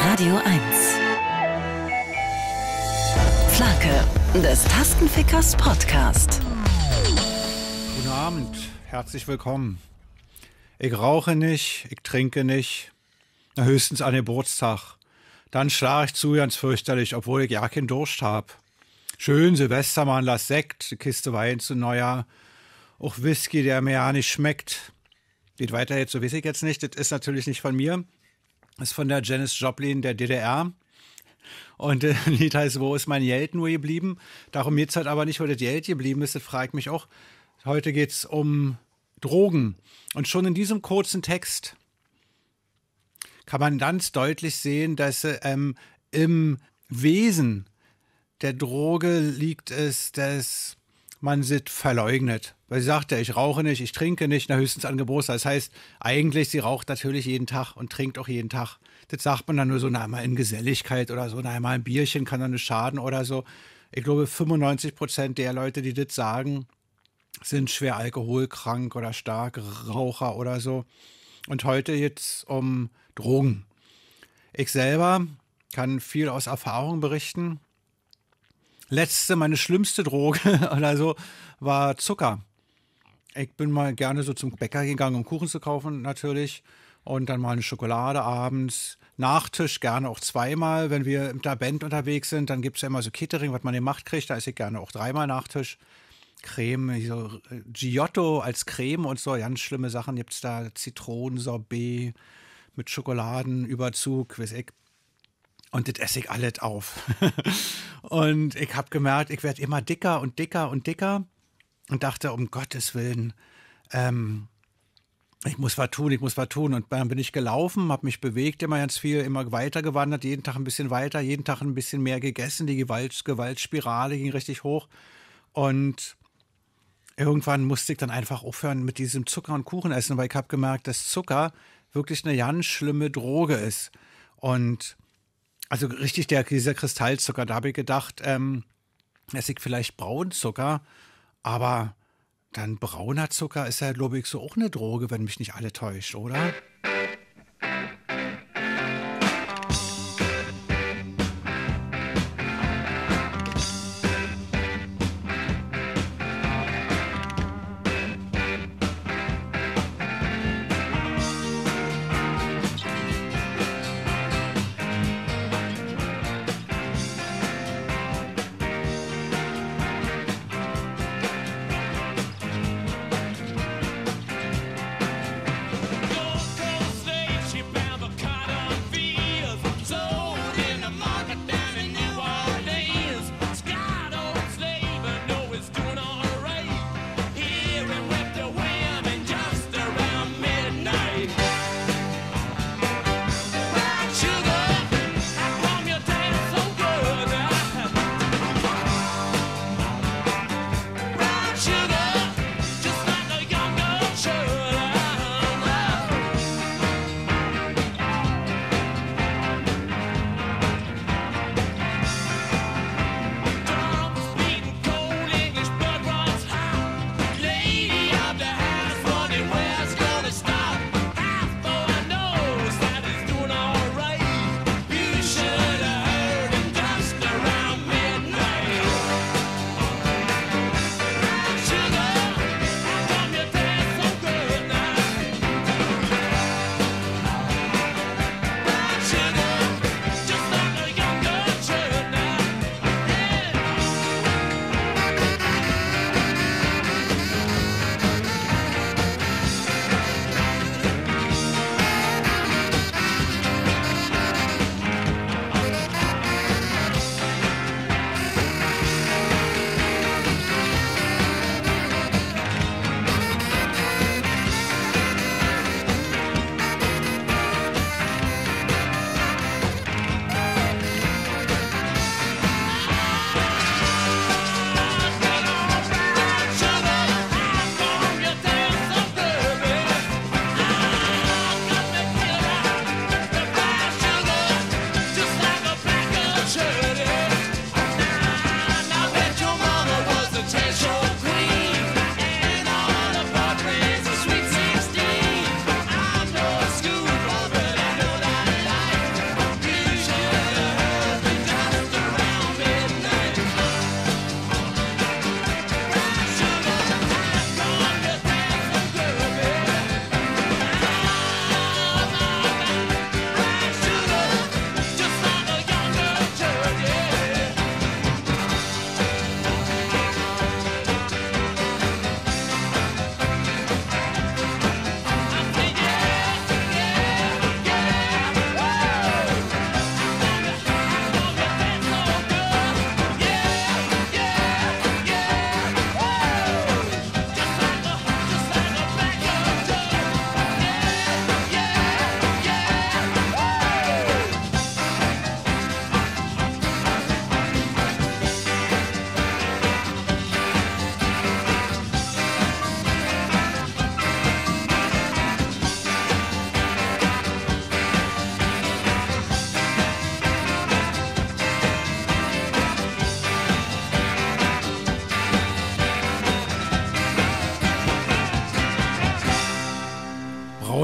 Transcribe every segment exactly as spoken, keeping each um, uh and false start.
Radio eins. Flake, des Tastenfickers Podcast. Guten Abend, herzlich willkommen. Ich rauche nicht, ich trinke nicht, na, höchstens an Geburtstag. Dann schlage ich zu ganz fürchterlich, obwohl ich ja keinen Durst habe. Schön Silvester mal ein Glas Sekt, eine Kiste Wein zu Neujahr, auch Whisky, der mir ja nicht schmeckt. Geht weiter jetzt, so weiß ich jetzt nicht, das ist natürlich nicht von mir. Das ist von der Janis Joplin der D D R. Und äh, das Lied heißt, wo ist mein Geld nur geblieben? Darum geht es halt aber nicht, wo das Geld geblieben ist, das frage ich mich auch. Heute geht es um Drogen. Und schon in diesem kurzen Text kann man ganz deutlich sehen, dass ähm, im Wesen der Droge liegt es, dass man sie verleugnet. Weil sie sagt ja, ich rauche nicht, ich trinke nicht, na höchstens an Geburtstag. Das heißt, eigentlich, sie raucht natürlich jeden Tag und trinkt auch jeden Tag. Das sagt man dann nur so, na, mal in Geselligkeit oder so, na, mal ein Bierchen kann dann nicht schaden oder so. Ich glaube, fünfundneunzig Prozent der Leute, die das sagen, sind schwer alkoholkrank oder starke Raucher oder so. Und heute jetzt um Drogen. Ich selber kann viel aus Erfahrung berichten. Letzte, meine schlimmste Droge oder so, war Zucker. Ich bin mal gerne so zum Bäcker gegangen, um Kuchen zu kaufen natürlich. Und dann mal eine Schokolade abends. Nachtisch gerne auch zweimal. Wenn wir mit der Band unterwegs sind, dann gibt es ja immer so Catering, was man in Macht kriegt. Da esse ich gerne auch dreimal Nachtisch. Creme, so Giotto als Creme und so. Ganz schlimme Sachen gibt es da. Zitronensorbet mit Schokoladenüberzug, weiß ich. Und das esse ich alles auf. Und ich habe gemerkt, ich werde immer dicker und dicker und dicker. Und dachte, um Gottes Willen, ähm, ich muss was tun, ich muss was tun. Und dann bin ich gelaufen, habe mich bewegt, immer ganz viel, immer weiter gewandert, jeden Tag ein bisschen weiter, jeden Tag ein bisschen mehr gegessen. Die Gewalt, Gewaltspirale ging richtig hoch. Und irgendwann musste ich dann einfach aufhören mit diesem Zucker und Kuchen essen, weil ich habe gemerkt, dass Zucker wirklich eine ganz schlimme Droge ist. Und also richtig der, dieser Kristallzucker, da habe ich gedacht, ähm, esse ich vielleicht Braunzucker, aber dann brauner Zucker ist ja, glaube ich, so auch eine Droge, wenn mich nicht alle täuscht, oder?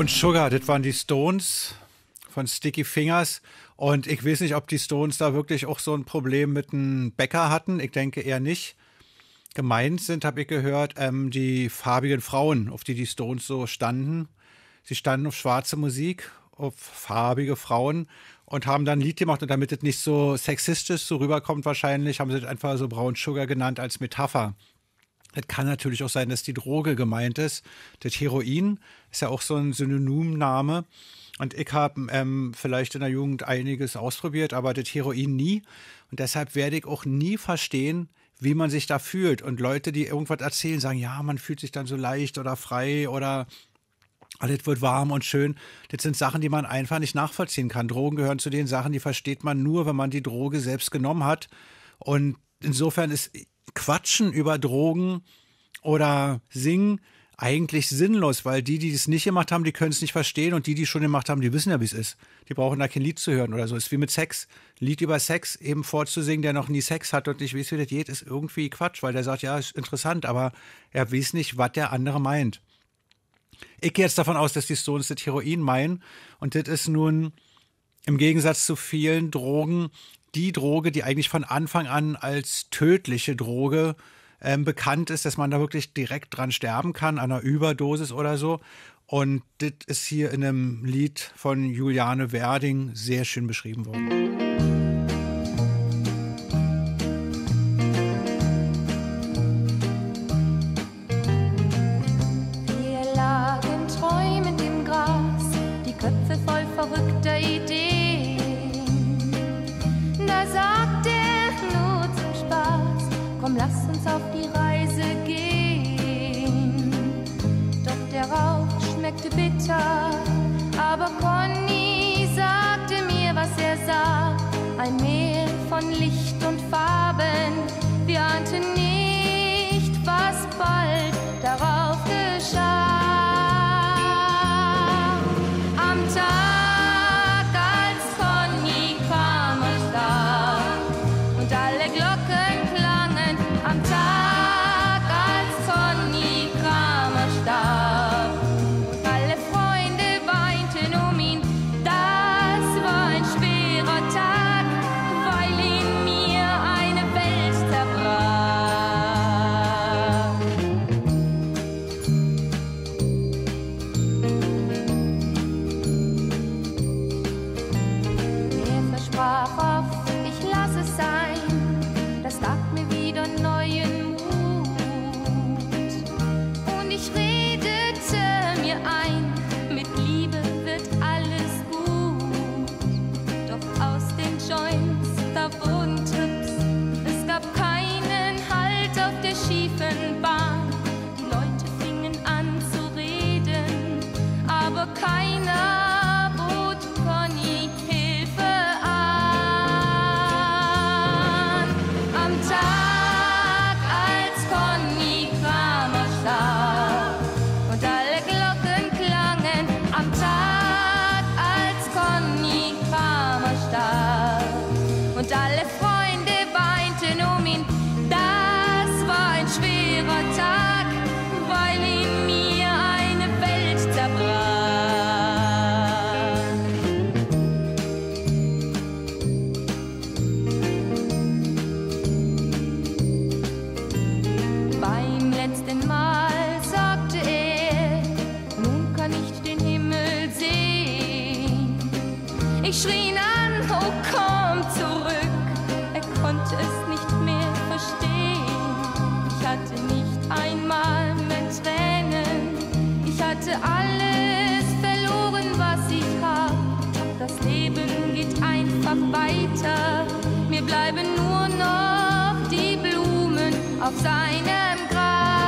Brown Sugar, das waren die Stones von Sticky Fingers. Und ich weiß nicht, ob die Stones da wirklich auch so ein Problem mit einem Bäcker hatten. Ich denke eher nicht. Gemeint sind, habe ich gehört, ähm, die farbigen Frauen, auf die die Stones so standen. Sie standen auf schwarze Musik, auf farbige Frauen und haben dann ein Lied gemacht. Und damit es nicht so sexistisch so rüberkommt wahrscheinlich, haben sie das einfach so Brown Sugar genannt als Metapher. Es kann natürlich auch sein, dass die Droge gemeint ist. Das Heroin ist ja auch so ein Synonymname. Und ich habe ähm, vielleicht in der Jugend einiges ausprobiert, aber das Heroin nie. Und deshalb werde ich auch nie verstehen, wie man sich da fühlt. Und Leute, die irgendwas erzählen, sagen, ja, man fühlt sich dann so leicht oder frei oder alles wird warm und schön. Das sind Sachen, die man einfach nicht nachvollziehen kann. Drogen gehören zu den Sachen, die versteht man nur, wenn man die Droge selbst genommen hat. Und insofern ist Quatschen über Drogen oder Singen eigentlich sinnlos, weil die, die es nicht gemacht haben, die können es nicht verstehen und die, die es schon gemacht haben, die wissen ja, wie es ist. Die brauchen da kein Lied zu hören oder so. Es ist wie mit Sex. Ein Lied über Sex eben vorzusingen, der noch nie Sex hat und nicht weiß, wie das geht, ist irgendwie Quatsch, weil der sagt, ja, ist interessant, aber er weiß nicht, was der andere meint. Ich gehe jetzt davon aus, dass die Stones das Heroin meinen und das ist nun im Gegensatz zu vielen Drogen die Droge, die eigentlich von Anfang an als tödliche Droge ähm, bekannt ist, dass man da wirklich direkt dran sterben kann, an einer Überdosis oder so. Und das ist hier in einem Lied von Juliane Werding sehr schön beschrieben worden. Wir lagen träumend im Gras, die Köpfe voll verrückter Ideen. Da sagt er nur zum Spaß, komm, lass uns auf die Reise gehen. Doch der Rauch schmeckte bitter, aber Conny sagte mir, was er sah. Ein Meer von Licht und Farben, wir ahnten nicht, was bald darauf geschah. Am Tag, als Conny kam und starb und alle Glocken klangen, am Tag, als Conny kam und starb und alle Freunde weinten um ihn, das war ein schwerer Tag, weil in mir eine Welt zerbrach. Er versprach oft, ich lass es sein, das gab mir wieder neuen Mut. Und ich redete mir ein, mit Liebe wird alles gut. Doch aus den Joints, da wurden Tipps, es gab keinen Halt auf der schiefen Bahn. Die Leute fingen an zu reden, aber keiner bot Conny Hilfe an. Am Tag, als Conny Kramer starb und alle Glocken klangen, am Tag, als Conny Kramer starb und alle Freunde weinten um ihn, das war ein schwerer Tag, weil in mir eine Welt zerbrach. Beim letzten Mal sagte er, nun kann ich den Himmel sehen. Ich schrie ihn an, oh komm zurück, er konnte es nicht mehr verstehen. Ich hatte nicht einmal mehr Tränen, ich hatte alles verloren, was ich hab. Doch das Leben geht einfach weiter, mir bleiben nur noch die Blumen auf seinem Grab.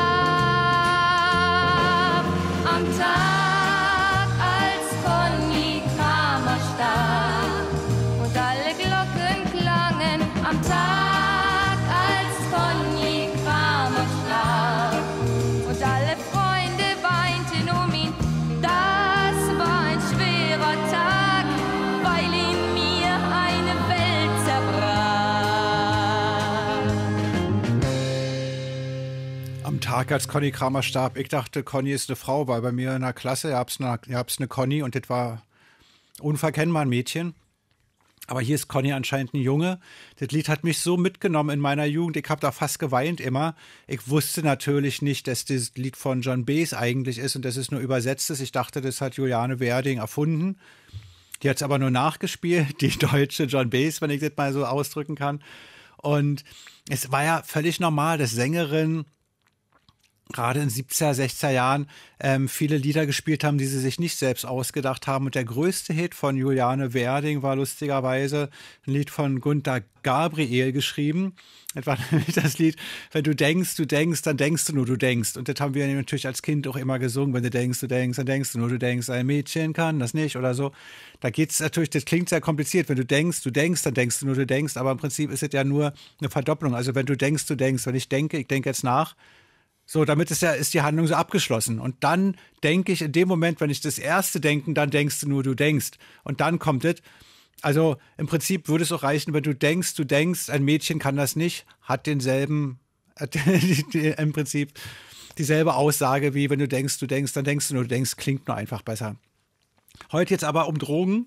Am Tag, als Conny Kramer starb und alle Glocken klangen, am Tag, als Conny Kramer starb und alle Freunde weinten um ihn, das war ein schwerer Tag, weil in mir eine Welt zerbrach. Am Tag, als Conny Kramer starb, ich dachte, Conny ist eine Frau, weil bei mir in der Klasse gab es eine, gab's eine Conny und das war unverkennbar ein Mädchen. Aber hier ist Conny anscheinend ein Junge. Das Lied hat mich so mitgenommen in meiner Jugend. Ich habe da fast geweint immer. Ich wusste natürlich nicht, dass das Lied von John Baez eigentlich ist und dass es nur übersetzt ist. Ich dachte, das hat Juliane Werding erfunden. Die hat es aber nur nachgespielt, die deutsche John Baez, wenn ich das mal so ausdrücken kann. Und es war ja völlig normal, dass Sängerinnen gerade in siebziger, sechziger Jahren ähm, viele Lieder gespielt haben, die sie sich nicht selbst ausgedacht haben. Und der größte Hit von Juliane Werding war lustigerweise ein Lied von Günter Gabriel geschrieben. Das war nämlich das Lied, wenn du denkst, du denkst, dann denkst du nur, du denkst. Und das haben wir natürlich als Kind auch immer gesungen. Wenn du denkst, du denkst, dann denkst du nur, du denkst. Ein Mädchen kann das nicht oder so. Da geht es natürlich, das klingt sehr kompliziert. Wenn du denkst, du denkst, dann denkst du nur, du denkst. Aber im Prinzip ist es ja nur eine Verdopplung. Also wenn du denkst, du denkst. Wenn ich denke, ich denke jetzt nach. So, damit ist ja ist die Handlung so abgeschlossen. Und dann denke ich in dem Moment, wenn ich das erste denken, dann denkst du nur, du denkst. Und dann kommt es. Also im Prinzip würde es auch reichen, wenn du denkst, du denkst, ein Mädchen kann das nicht, hat denselben, hat im Prinzip dieselbe Aussage wie wenn du denkst, du denkst, dann denkst du nur, du denkst, klingt nur einfach besser. Heute jetzt aber um Drogen.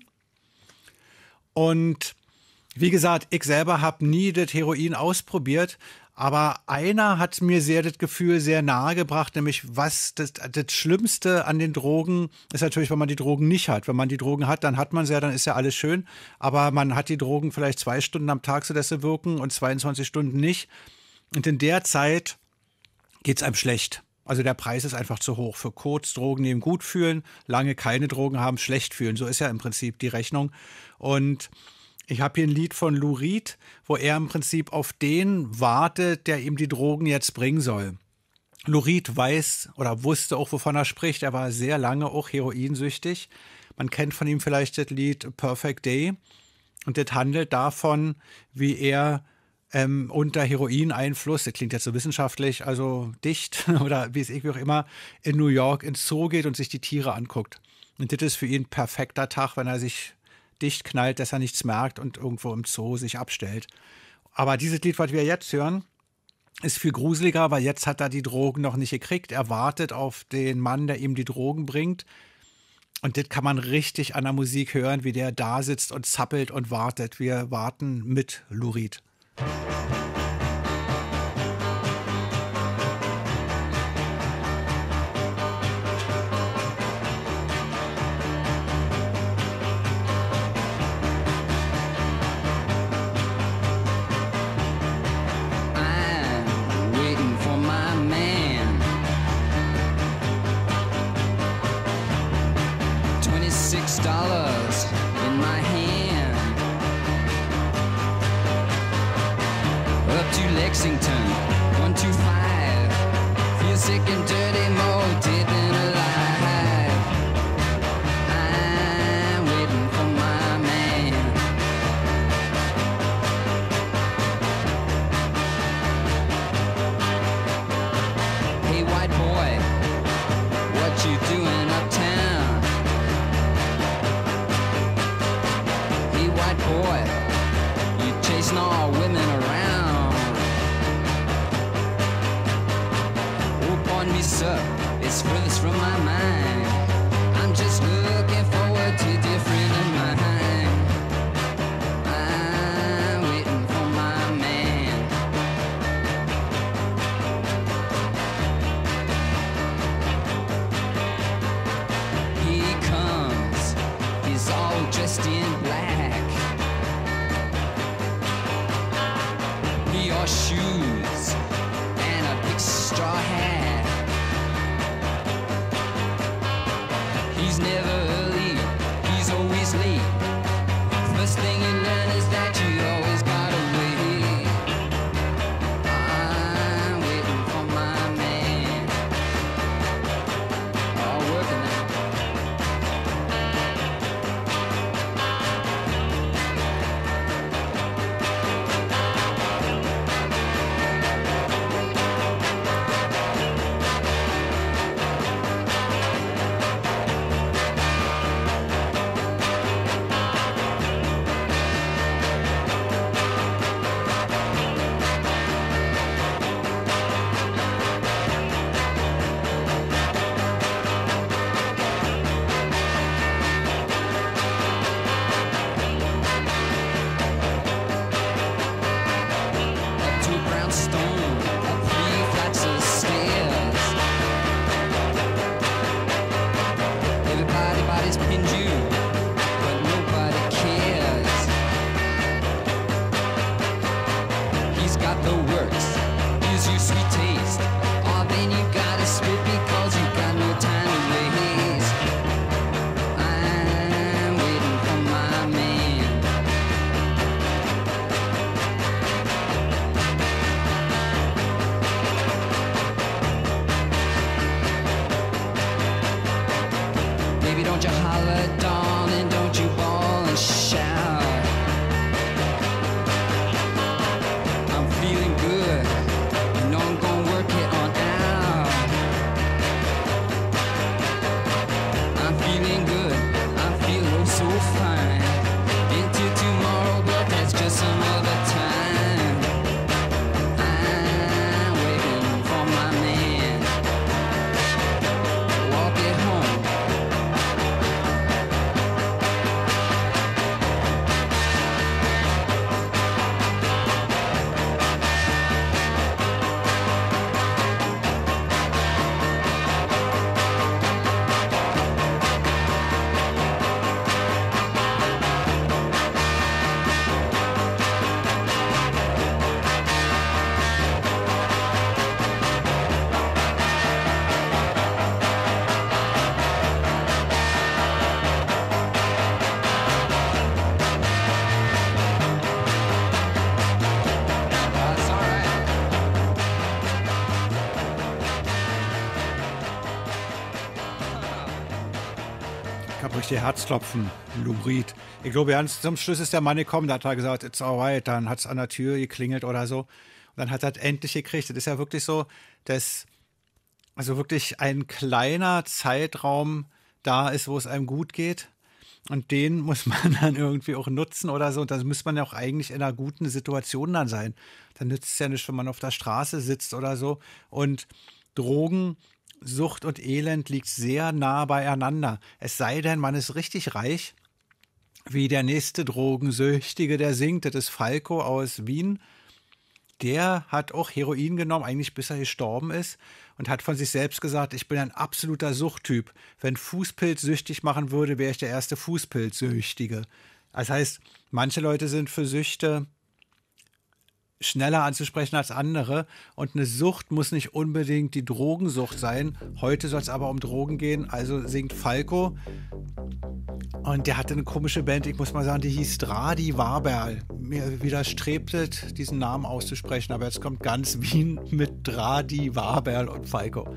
Und wie gesagt, ich selber habe nie das Heroin ausprobiert. Aber einer hat mir sehr das Gefühl sehr nahe gebracht, nämlich was das, das Schlimmste an den Drogen ist natürlich, wenn man die Drogen nicht hat. Wenn man die Drogen hat, dann hat man sie ja, dann ist ja alles schön. Aber man hat die Drogen vielleicht zwei Stunden am Tag, sodass sie wirken und zweiundzwanzig Stunden nicht. Und in der Zeit geht es einem schlecht. Also der Preis ist einfach zu hoch. Für kurz Drogen nehmen, gut fühlen, lange keine Drogen haben, schlecht fühlen. So ist ja im Prinzip die Rechnung. Und ich habe hier ein Lied von Lou Reed, wo er im Prinzip auf den wartet, der ihm die Drogen jetzt bringen soll. Lou Reed weiß oder wusste auch, wovon er spricht. Er war sehr lange auch heroinsüchtig. Man kennt von ihm vielleicht das Lied Perfect Day. Und das handelt davon, wie er ähm, unter Heroineinfluss, das klingt jetzt so wissenschaftlich, also dicht oder wie es irgendwie auch immer, in New York ins Zoo geht und sich die Tiere anguckt. Und das ist für ihn ein perfekter Tag, wenn er sich dicht knallt, dass er nichts merkt und irgendwo im Zoo sich abstellt. Aber dieses Lied, was wir jetzt hören, ist viel gruseliger, weil jetzt hat er die Drogen noch nicht gekriegt. Er wartet auf den Mann, der ihm die Drogen bringt. Und das kann man richtig an der Musik hören, wie der da sitzt und zappelt und wartet. Wir warten mit Lou Reed. Dollars in my hand, up to Lexington, one two five. Feel sick and dirty, more dead than alive. I'm waiting for my man. Hey white boy, what you doing uptown? White boy, you chasing all women around. Oh, pardon me, sir, it's furthest from my mind. I'm just looking forward to different in mind. I'm waiting for my man. He comes, he's all dressed in black. Your shoes and a big straw hat. He's never early, he's always late. First thing you learn is that you always gotta wait. I'm waiting for my man. Oh, working now. fine into tomorrow, but that's just some other time. I'm waiting for my man to walk it home. That's all right. Ich habe richtig Herzklopfen, Lou Reed. Ich glaube, ganz zum Schluss ist der Mann gekommen, da hat er gesagt, it's alright, dann hat es an der Tür geklingelt oder so. Und dann hat er es endlich gekriegt. Das ist ja wirklich so, dass also wirklich ein kleiner Zeitraum da ist, wo es einem gut geht. Und den muss man dann irgendwie auch nutzen oder so. Und dann muss man ja auch eigentlich in einer guten Situation dann sein. Dann nützt es ja nicht, wenn man auf der Straße sitzt oder so. Und Drogen, Sucht und Elend liegt sehr nah beieinander. Es sei denn, man ist richtig reich, wie der nächste Drogensüchtige, der singt. Das ist Falco aus Wien. Der hat auch Heroin genommen, eigentlich bis er gestorben ist, und hat von sich selbst gesagt, ich bin ein absoluter Suchttyp. Wenn Fußpilz süchtig machen würde, wäre ich der erste Fußpilzsüchtige. Das heißt, manche Leute sind für Süchte schneller anzusprechen als andere, und eine Sucht muss nicht unbedingt die Drogensucht sein. Heute soll es aber um Drogen gehen, also singt Falco. Und der hatte eine komische Band, ich muss mal sagen, die hieß Dradi Waberl. Mir widerstrebt es, diesen Namen auszusprechen, aber jetzt kommt ganz Wien mit Dradi Waberl und Falco.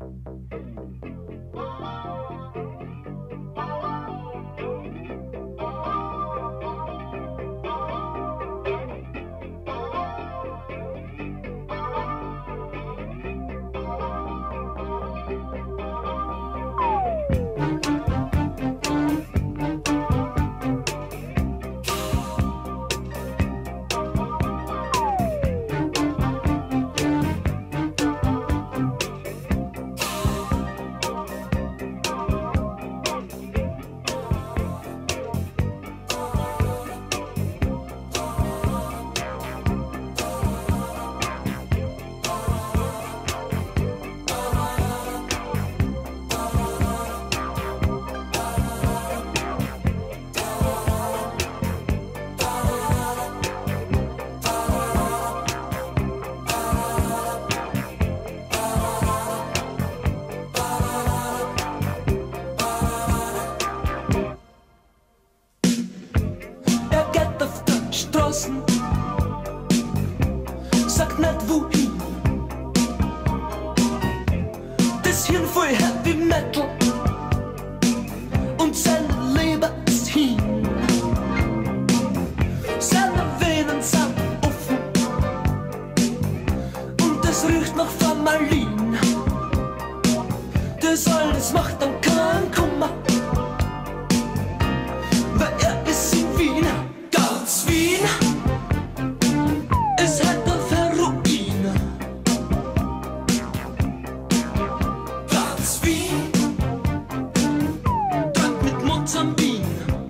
Sagt nicht wohin. Das Hirn voll Heavy Metal und seine Leber ist hin. Seine Venen sind offen und es riecht nach Formalin. Das alles macht dann keinen Kummer, weil er ist in Wien, ganz Wien. Es hat auf Heroin, ganz Wien, dort mit Mozambin.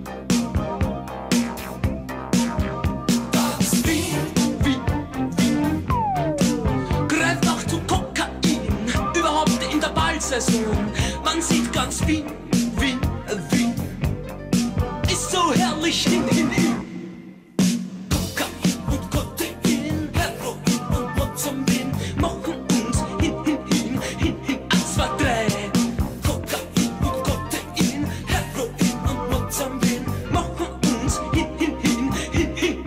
Ganz Wien, Wien, Wien, greift auch zu Kokain, überhaupt in der Ballsaison. Man sieht ganz Wien, Wien, Wien, ist so herrlich hin, hin, hin. Kokain und Kodein, Heroin und Mozambin machen uns hin, hin, hin, hin, hin, eins, zwei, drei. Kokain und Kodein, Heroin und Mozambin machen uns hin, hin, hin, hin, hin.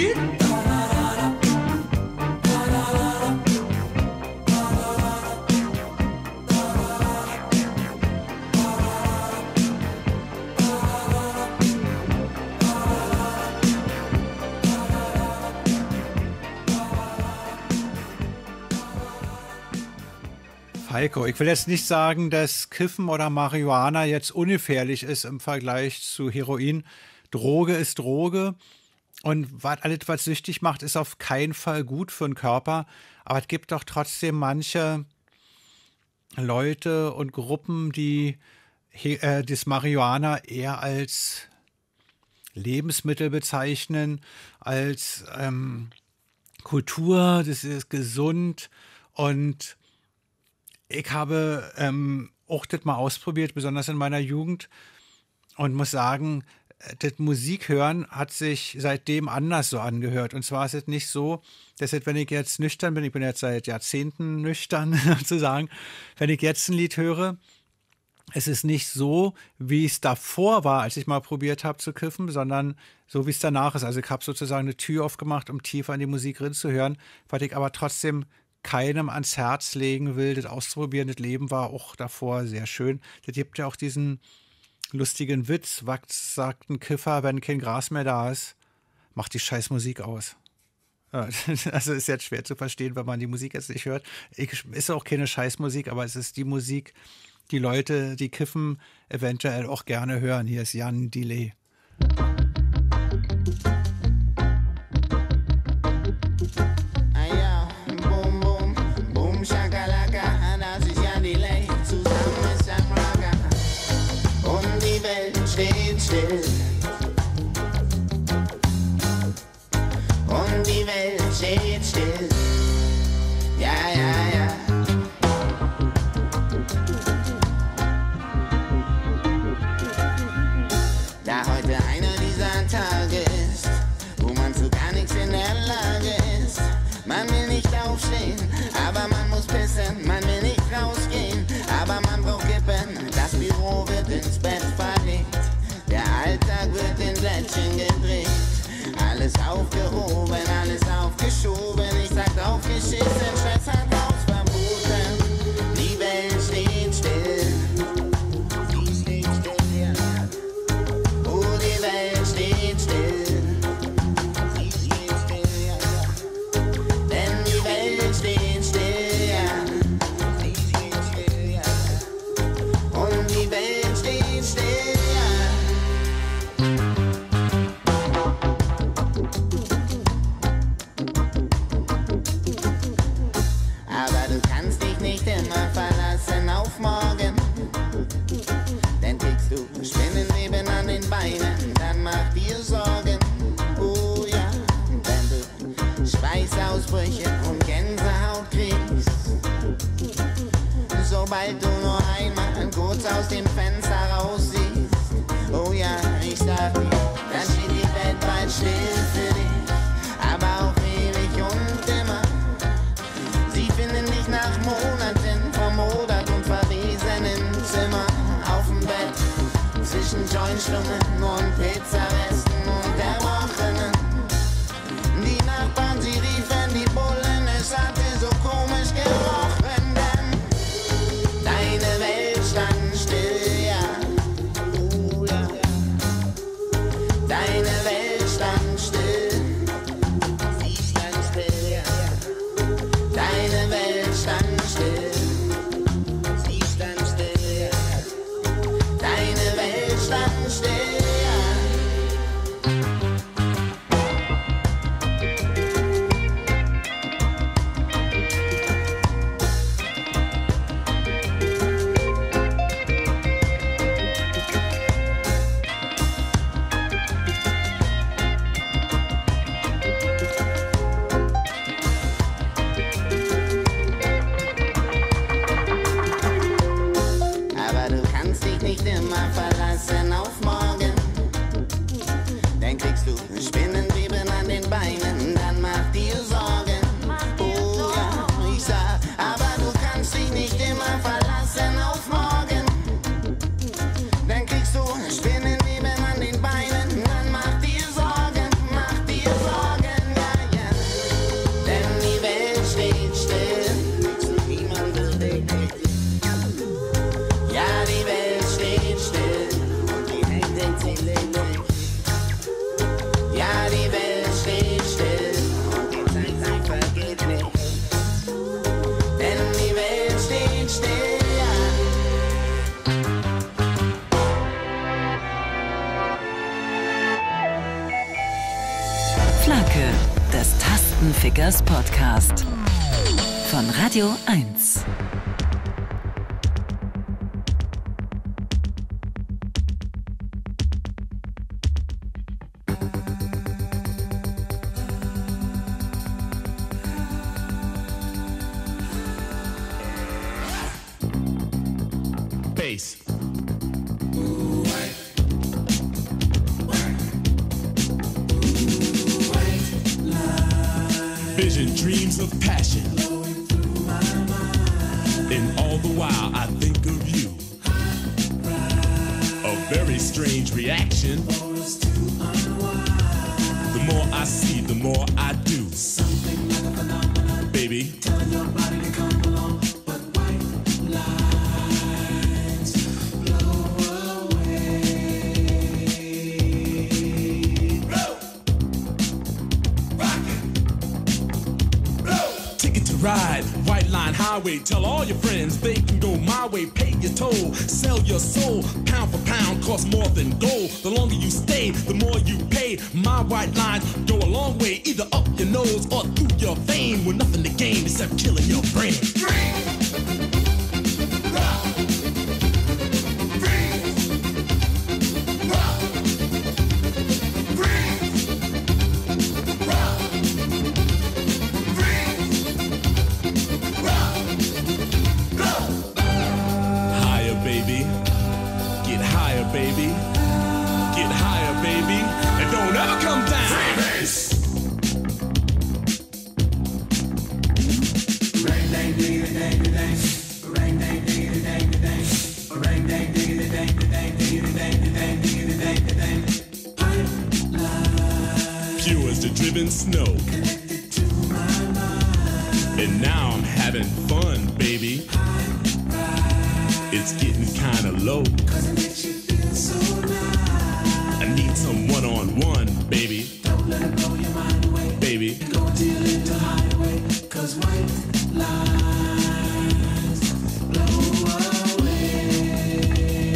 wie? Heiko, ich will jetzt nicht sagen, dass Kiffen oder Marihuana jetzt ungefährlich ist im Vergleich zu Heroin. Droge ist Droge und was alles, was süchtig macht, ist auf keinen Fall gut für den Körper. Aber es gibt doch trotzdem manche Leute und Gruppen, die äh, das Marihuana eher als Lebensmittel bezeichnen, als ähm, Kultur, das ist gesund. Und ich habe ähm, auch das mal ausprobiert, besonders in meiner Jugend, und muss sagen, das Musikhören hat sich seitdem anders so angehört. Und zwar ist es nicht so, dass es, wenn ich jetzt nüchtern bin, ich bin jetzt seit Jahrzehnten nüchtern sozusagen, wenn ich jetzt ein Lied höre, es ist nicht so, wie es davor war, als ich mal probiert habe zu kiffen, sondern so, wie es danach ist. Also ich habe sozusagen eine Tür aufgemacht, um tiefer in die Musik reinzuhören, weil ich aber trotzdem keinem ans Herz legen will, das auszuprobieren. Das Leben war auch davor sehr schön. Das gibt ja auch diesen lustigen Witz, was sagt ein Kiffer, wenn kein Gras mehr da ist? Macht die scheiß Musik aus. Ja, also ist jetzt schwer zu verstehen, wenn man die Musik jetzt nicht hört. Ich, ist auch keine Scheißmusik, aber es ist die Musik, die Leute, die kiffen, eventuell auch gerne hören. Hier ist Jan Delay. Steht still und die Welt steht still. Ja, ja, ja. Da heute einer dieser Tage ist, wo man zu gar nichts in der Lage ist. Man will nicht aufstehen, aber man muss pissen. Man will nicht rausgehen, aber man braucht Kippen. Das Büro wird ins Bett verlegt. Der Alltag wird in Blättchen gedreht. Alles aufgehoben, alles aufgeschoben. Ich sag aufgeschissen, Stress hat Hausverboten. Die Welt steht still. Sie steht still, ja. Oh, die Welt steht still. Sie steht still, ja. Denn die Welt steht still, ja. Sie steht still, ja. Und die Welt steht still. Schweißausbrüche und Gänsehaut kriegst. Sobald du nur einmal kurz aus dem Fenster raussiehst. Oh ja, ich sag dir, dann steht die Welt bald still für dich. Aber auch ewig und immer. Sie finden dich nach Monaten vermodert und verwesen im Zimmer. Auf dem Bett, zwischen Jointstummen und Pizzaresten und Erbrochenen. Die Nachbarn, sie riefen die Bullen, es hatte so komisch gerochen, denn deine Welt stand still, ja. Oh, ja. Deine Welt stand still, sie stand still, ja. Deine Welt stand still, sie stand still, ja. Deine Welt stand still, ja. Aber du kannst dich nicht immer verlassen auf morgen. Flake, des Tastenfickers Podcast. Von Radio eins. Bass. Vision, dreams of passion, and all the while I think of you. A very strange reaction. The more I see, the more I do. Baby, telling your body to come along, but white lines blow away. Blow, rock it, blow. Ticket to ride, white line highway. Tell all your friends they can go my way. Pay your toll, sell your soul. Pound for pound, costs more than gold. The longer you stay, the more you pay. My white lines go a long way, either up your nose or through your vein, with nothing to gain except killing your brain. Higher, baby. Get higher, baby. Get higher, baby. And don't ever come down. Freebase. Pure as the driven snow. And now I'm having fun, baby. It's getting kinda low. I need some one-on-one, baby. Don't let it blow your mind away. Baby. Go till little highway, cause white lines blow away.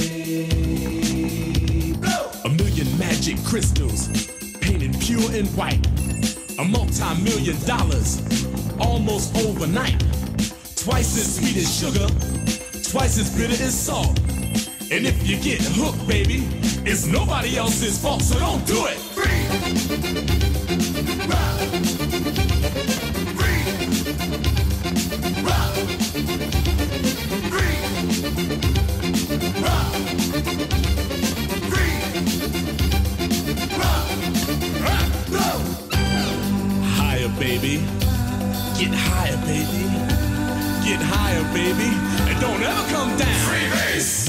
Blow. A million magic crystals, painted pure and white. A multi-million dollars, almost overnight. Twice as sweet as sugar, twice as bitter as salt. And if you get hooked, baby, it's nobody else's fault, so don't do it. Free. Rock. Free. Rock. Free. Rock. Free. Rock. Rock. Go. Higher, baby. Get higher, baby. Get higher, baby. And don't ever come down. Freebase.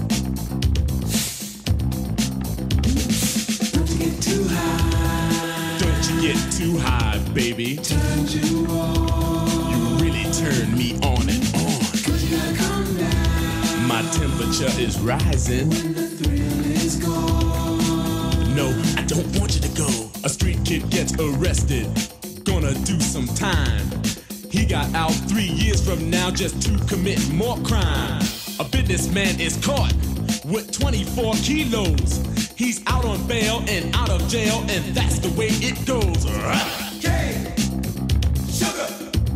Too high. Don't you get too high, baby. Turned you on. You really turn me on and on. Cause you gotta come down. My temperature is rising. When the thrill is gone. No, I don't want you to go. A street kid gets arrested. Gonna do some time. He got out three years from now just to commit more crime. A businessman is caught with twenty-four kilos. He's out on bail and out of jail, and that's the way it goes. K, sugar,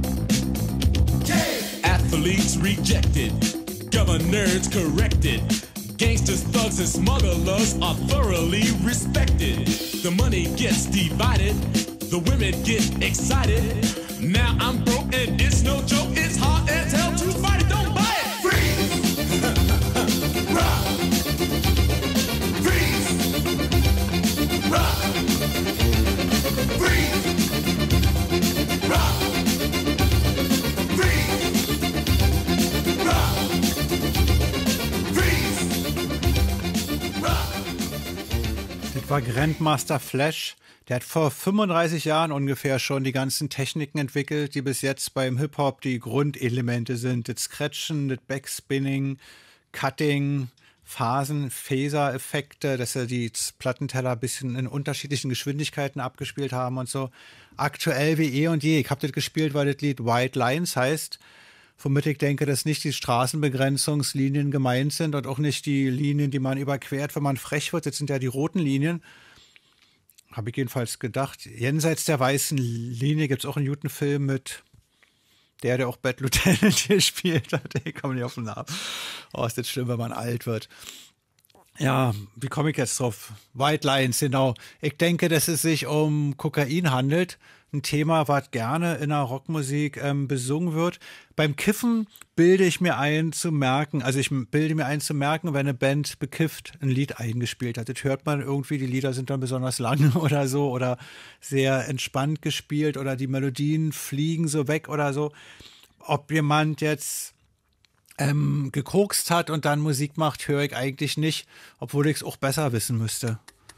K. Athletes rejected, governors corrected. Gangsters, thugs, and smugglers are thoroughly respected. The money gets divided, the women get excited. Now I'm broke and it's no joke, it's hard as hell to fight it, don't buy it. Freeze! Rock! Freeze! Rock! Freeze! Rock! Freeze! Rock! Freeze! Rock! Das war Grandmaster Flash. Der hat vor fünfunddreißig Jahren ungefähr schon die ganzen Techniken entwickelt, die bis jetzt beim Hip-Hop die Grundelemente sind. Das Scratchen, das Backspinning, Cutting, Phasen, Phaser-Effekte, dass er die Plattenteller ein bisschen in unterschiedlichen Geschwindigkeiten abgespielt haben und so. Aktuell wie eh und je. Ich habe das gespielt, weil das Lied White Lines heißt, womit ich denke, dass nicht die Straßenbegrenzungslinien gemeint sind und auch nicht die Linien, die man überquert, wenn man frech wird. Das sind ja die roten Linien. Habe ich jedenfalls gedacht. Jenseits der weißen Linie gibt es auch einen guten Film mit der, der auch Bad Lieutenant gespielt hat. Ich komme nicht auf den Namen. Oh, ist das schlimm, wenn man alt wird. Ja, wie komme ich jetzt drauf? White Lines, genau. Ich denke, dass es sich um Kokain handelt. Ein Thema, was gerne in der Rockmusik ähm, besungen wird. Beim Kiffen bilde ich mir ein zu merken, also ich bilde mir ein zu merken, wenn eine Band bekifft ein Lied eingespielt hat. Das hört man irgendwie, die Lieder sind dann besonders lang oder so oder sehr entspannt gespielt oder die Melodien fliegen so weg oder so. Ob jemand jetzt ähm, gekokst hat und dann Musik macht, höre ich eigentlich nicht, obwohl ich es auch besser wissen müsste.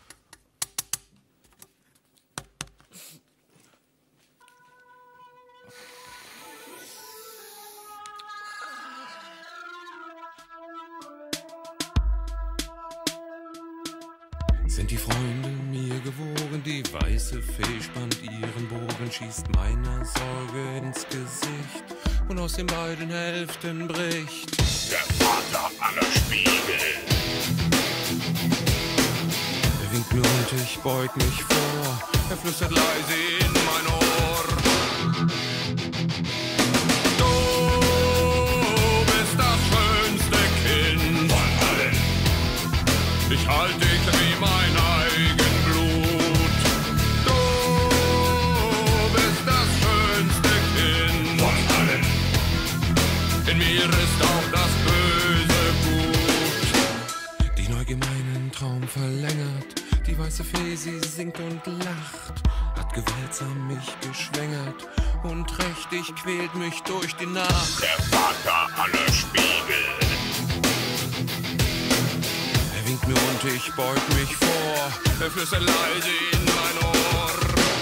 Sind die Freunde mir gewogen, die weiße Fee spannt ihren Bogen, schießt meiner Sorge ins Gesicht und aus den beiden Hälften bricht der Vater aller Spiegel. Er winkt mir und ich beug mich vor, er flüstert leise in mein Ohr. Du bist das schönste Kind von allen, ich halte dich wie mein eigen Blut. Du bist das schönste Kind von allen, in mir ist auch das Böse gut. Die Neugier meinen Traum verlängert, die weiße Fee, sie singt und lacht, hat gewaltsam mich geschwängert und trächtig quält mich durch die Nacht. Der Vater aller Spiegel. Er winkt mir und ich beug mich vor, er flüstert leise in mein Ohr.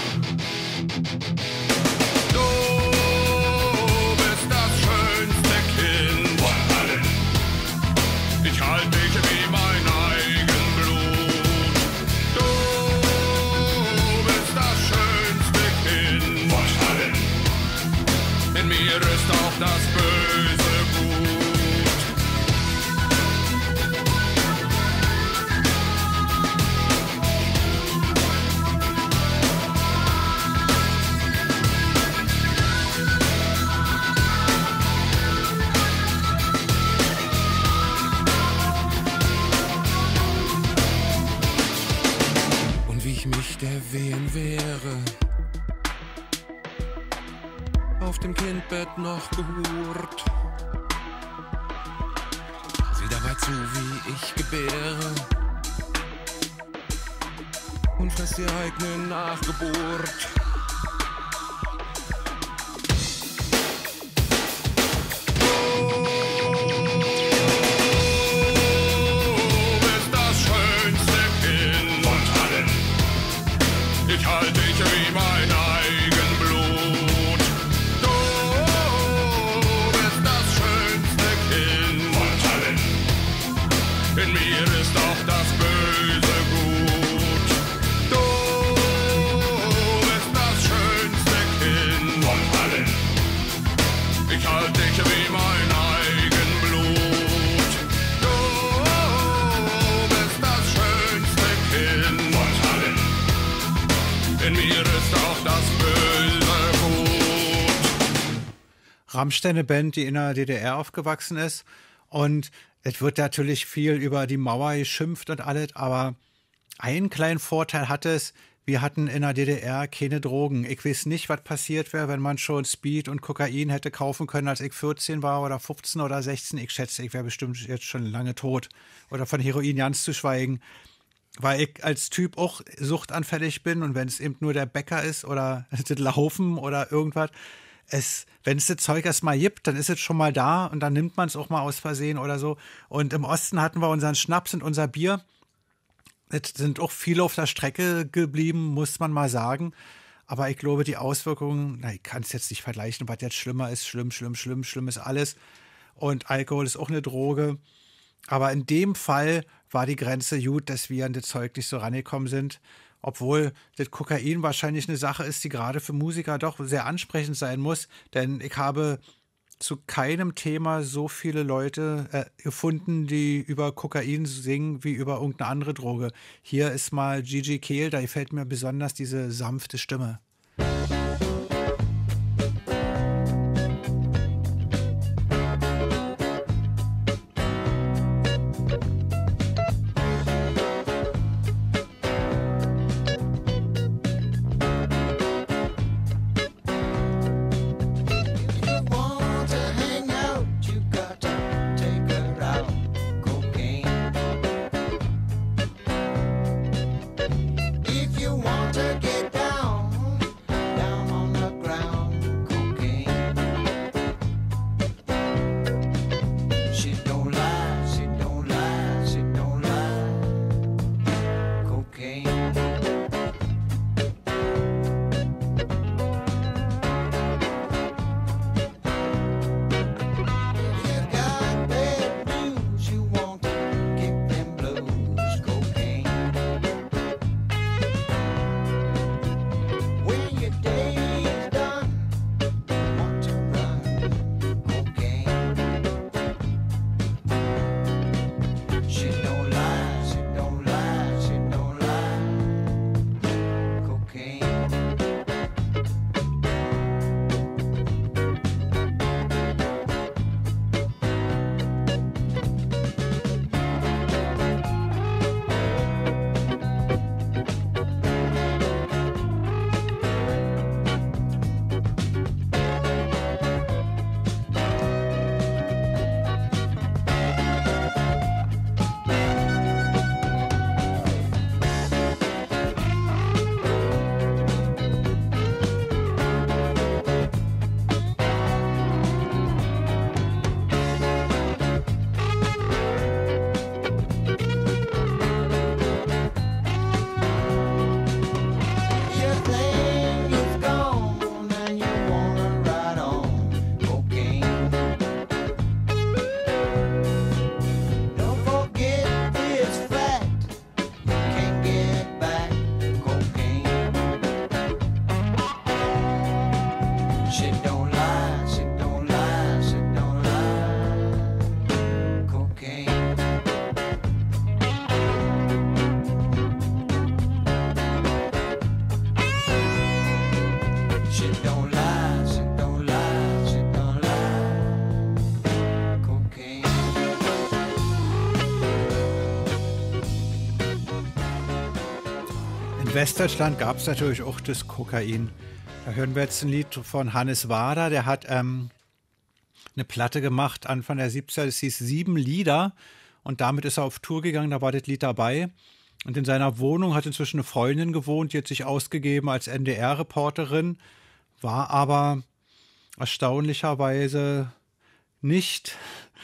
Du bist das schönste Kind von allen, ich halte dich wie mein eigen Blut. Du bist das schönste Kind von allen, in mir ist auch das Böse gut. Mich der Wehen wäre, auf dem Kindbett noch gehurt, sieh dabei zu, wie ich gebäre und fress die eigene Nachgeburt. Ich halte dich wie mein eigen Blut. Du bist das schönste Kind von allen, in mir ist auch das Böse gut. Du bist das schönste Kind von allen, ich halte dich wie mein eigen Blut. Du bist das schönste Kind von allen, in mir ist auch das Böse gut. Rammstein, eine Band, die in der D D R aufgewachsen ist. Und es wird natürlich viel über die Mauer geschimpft und alles, aber einen kleinen Vorteil hat es, wir hatten in der D D R keine Drogen. Ich weiß nicht, was passiert wäre, wenn man schon Speed und Kokain hätte kaufen können, als ich vierzehn war oder fünfzehn oder sechzehn. Ich schätze, ich wäre bestimmt jetzt schon lange tot. Oder von Heroin ganz zu schweigen. Weil ich als Typ auch suchtanfällig bin und wenn es eben nur der Bäcker ist oder das Laufen oder irgendwas, es, wenn es das Zeug erstmal gibt, dann ist es schon mal da und dann nimmt man es auch mal aus Versehen oder so. Und im Osten hatten wir unseren Schnaps und unser Bier. Es sind auch viele auf der Strecke geblieben, muss man mal sagen. Aber ich glaube, die Auswirkungen, na, ich kann es jetzt nicht vergleichen, was jetzt schlimmer ist. Schlimm, schlimm, schlimm, schlimm ist alles. Und Alkohol ist auch eine Droge. Aber in dem Fall war die Grenze gut, dass wir an das Zeug nicht so rangekommen sind. Obwohl das Kokain wahrscheinlich eine Sache ist, die gerade für Musiker doch sehr ansprechend sein muss. Denn ich habe zu keinem Thema so viele Leute äh, gefunden, die über Kokain singen, wie über irgendeine andere Droge. Hier ist mal Gigi Kehl, da gefällt mir besonders diese sanfte Stimme. In Westdeutschland gab es natürlich auch das Kokain. Da hören wir jetzt ein Lied von Hannes Wader, der hat ähm, eine Platte gemacht Anfang der siebziger, das hieß Sieben Lieder und damit ist er auf Tour gegangen, da war das Lied dabei und in seiner Wohnung hat inzwischen eine Freundin gewohnt, die hat sich ausgegeben als N D R-Reporterin, war aber erstaunlicherweise nicht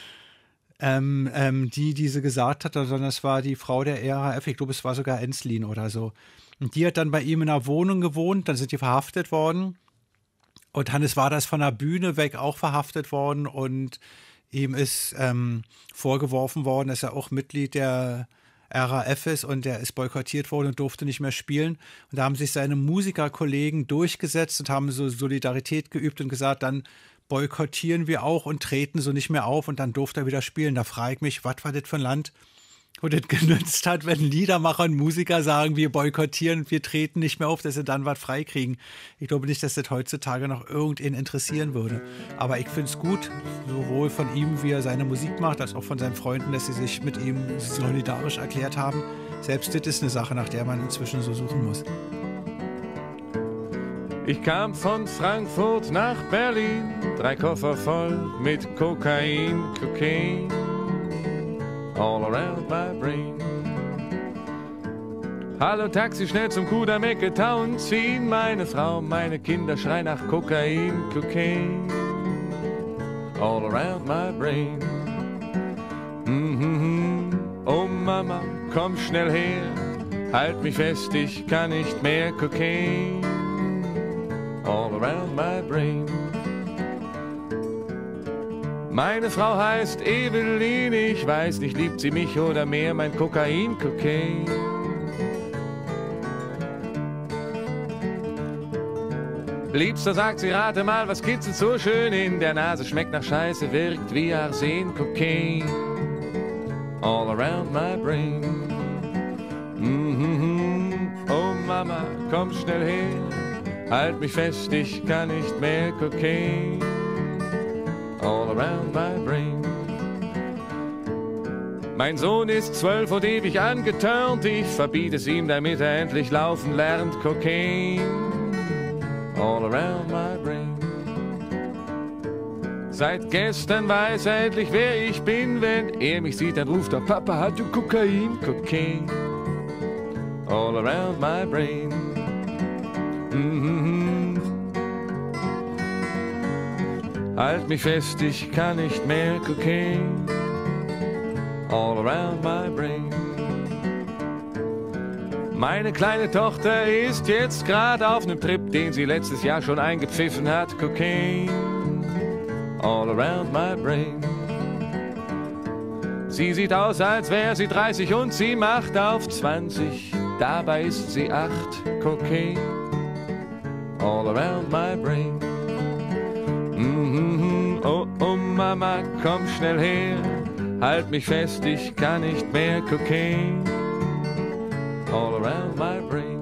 ähm, ähm, die, die sie gesagt hat, sondern es war die Frau der R A F, ich glaube es war sogar Enslin oder so. Und die hat dann bei ihm in einer Wohnung gewohnt, dann sind die verhaftet worden. Und Hannes Wader ist von der Bühne weg auch verhaftet worden und ihm ist ähm, vorgeworfen worden, dass er auch Mitglied der R A F ist und der ist boykottiert worden und durfte nicht mehr spielen. Und da haben sich seine Musikerkollegen durchgesetzt und haben so Solidarität geübt und gesagt, dann boykottieren wir auch und treten so nicht mehr auf und dann durfte er wieder spielen. Da frage ich mich, was war das für ein Land, wo das genützt hat, wenn Liedermacher und Musiker sagen, wir boykottieren und wir treten nicht mehr auf, dass sie dann was freikriegen. Ich glaube nicht, dass das heutzutage noch irgendwen interessieren würde. Aber ich finde es gut, sowohl von ihm, wie er seine Musik macht, als auch von seinen Freunden, dass sie sich mit ihm solidarisch erklärt haben. Selbst das ist eine Sache, nach der man inzwischen so suchen muss. Ich kam von Frankfurt nach Berlin, drei Koffer voll mit Kokain, Cocaine, all around my brain. Hallo Taxi, schnell zum Kudamm-Ecke Town ziehen, meine Frau, meine Kinder schreien nach Kokain, Cocaine, all around my brain. Mm-hmm. Oh Mama, komm schnell her, halt mich fest, ich kann nicht mehr, Cocaine, all around my brain. Meine Frau heißt Evelyn, ich weiß nicht, liebt sie mich oder mehr, mein Kokain, Cocaine, Liebster, sagt sie, rate mal, was kitzelt so schön in der Nase, schmeckt nach Scheiße, wirkt wie Arsen, Cocaine, all around my brain. Mm-hmm. Oh Mama, komm schnell her, halt mich fest, ich kann nicht mehr, Cocaine, all around my brain. Mein Sohn ist zwölf und ewig angetörnt, ich verbiete es ihm, damit er endlich laufen lernt, Cocaine, all around my brain. Seit gestern weiß er endlich, wer ich bin, wenn er mich sieht, dann ruft er, Papa, hat du Kokain, Cocaine, all around my brain. Mm-hmm. Halt mich fest, ich kann nicht mehr, Cocaine, all around my brain. Meine kleine Tochter ist jetzt gerade auf nem Trip, den sie letztes Jahr schon eingepfiffen hat, Cocaine, all around my brain. Sie sieht aus, als wäre sie dreißig und sie macht auf zwanzig, dabei ist sie acht, Cocaine, all around my brain. Mm-hmm. Oh, oh Mama, komm schnell her, halt mich fest, ich kann nicht mehr, Cocaine, all around my brain.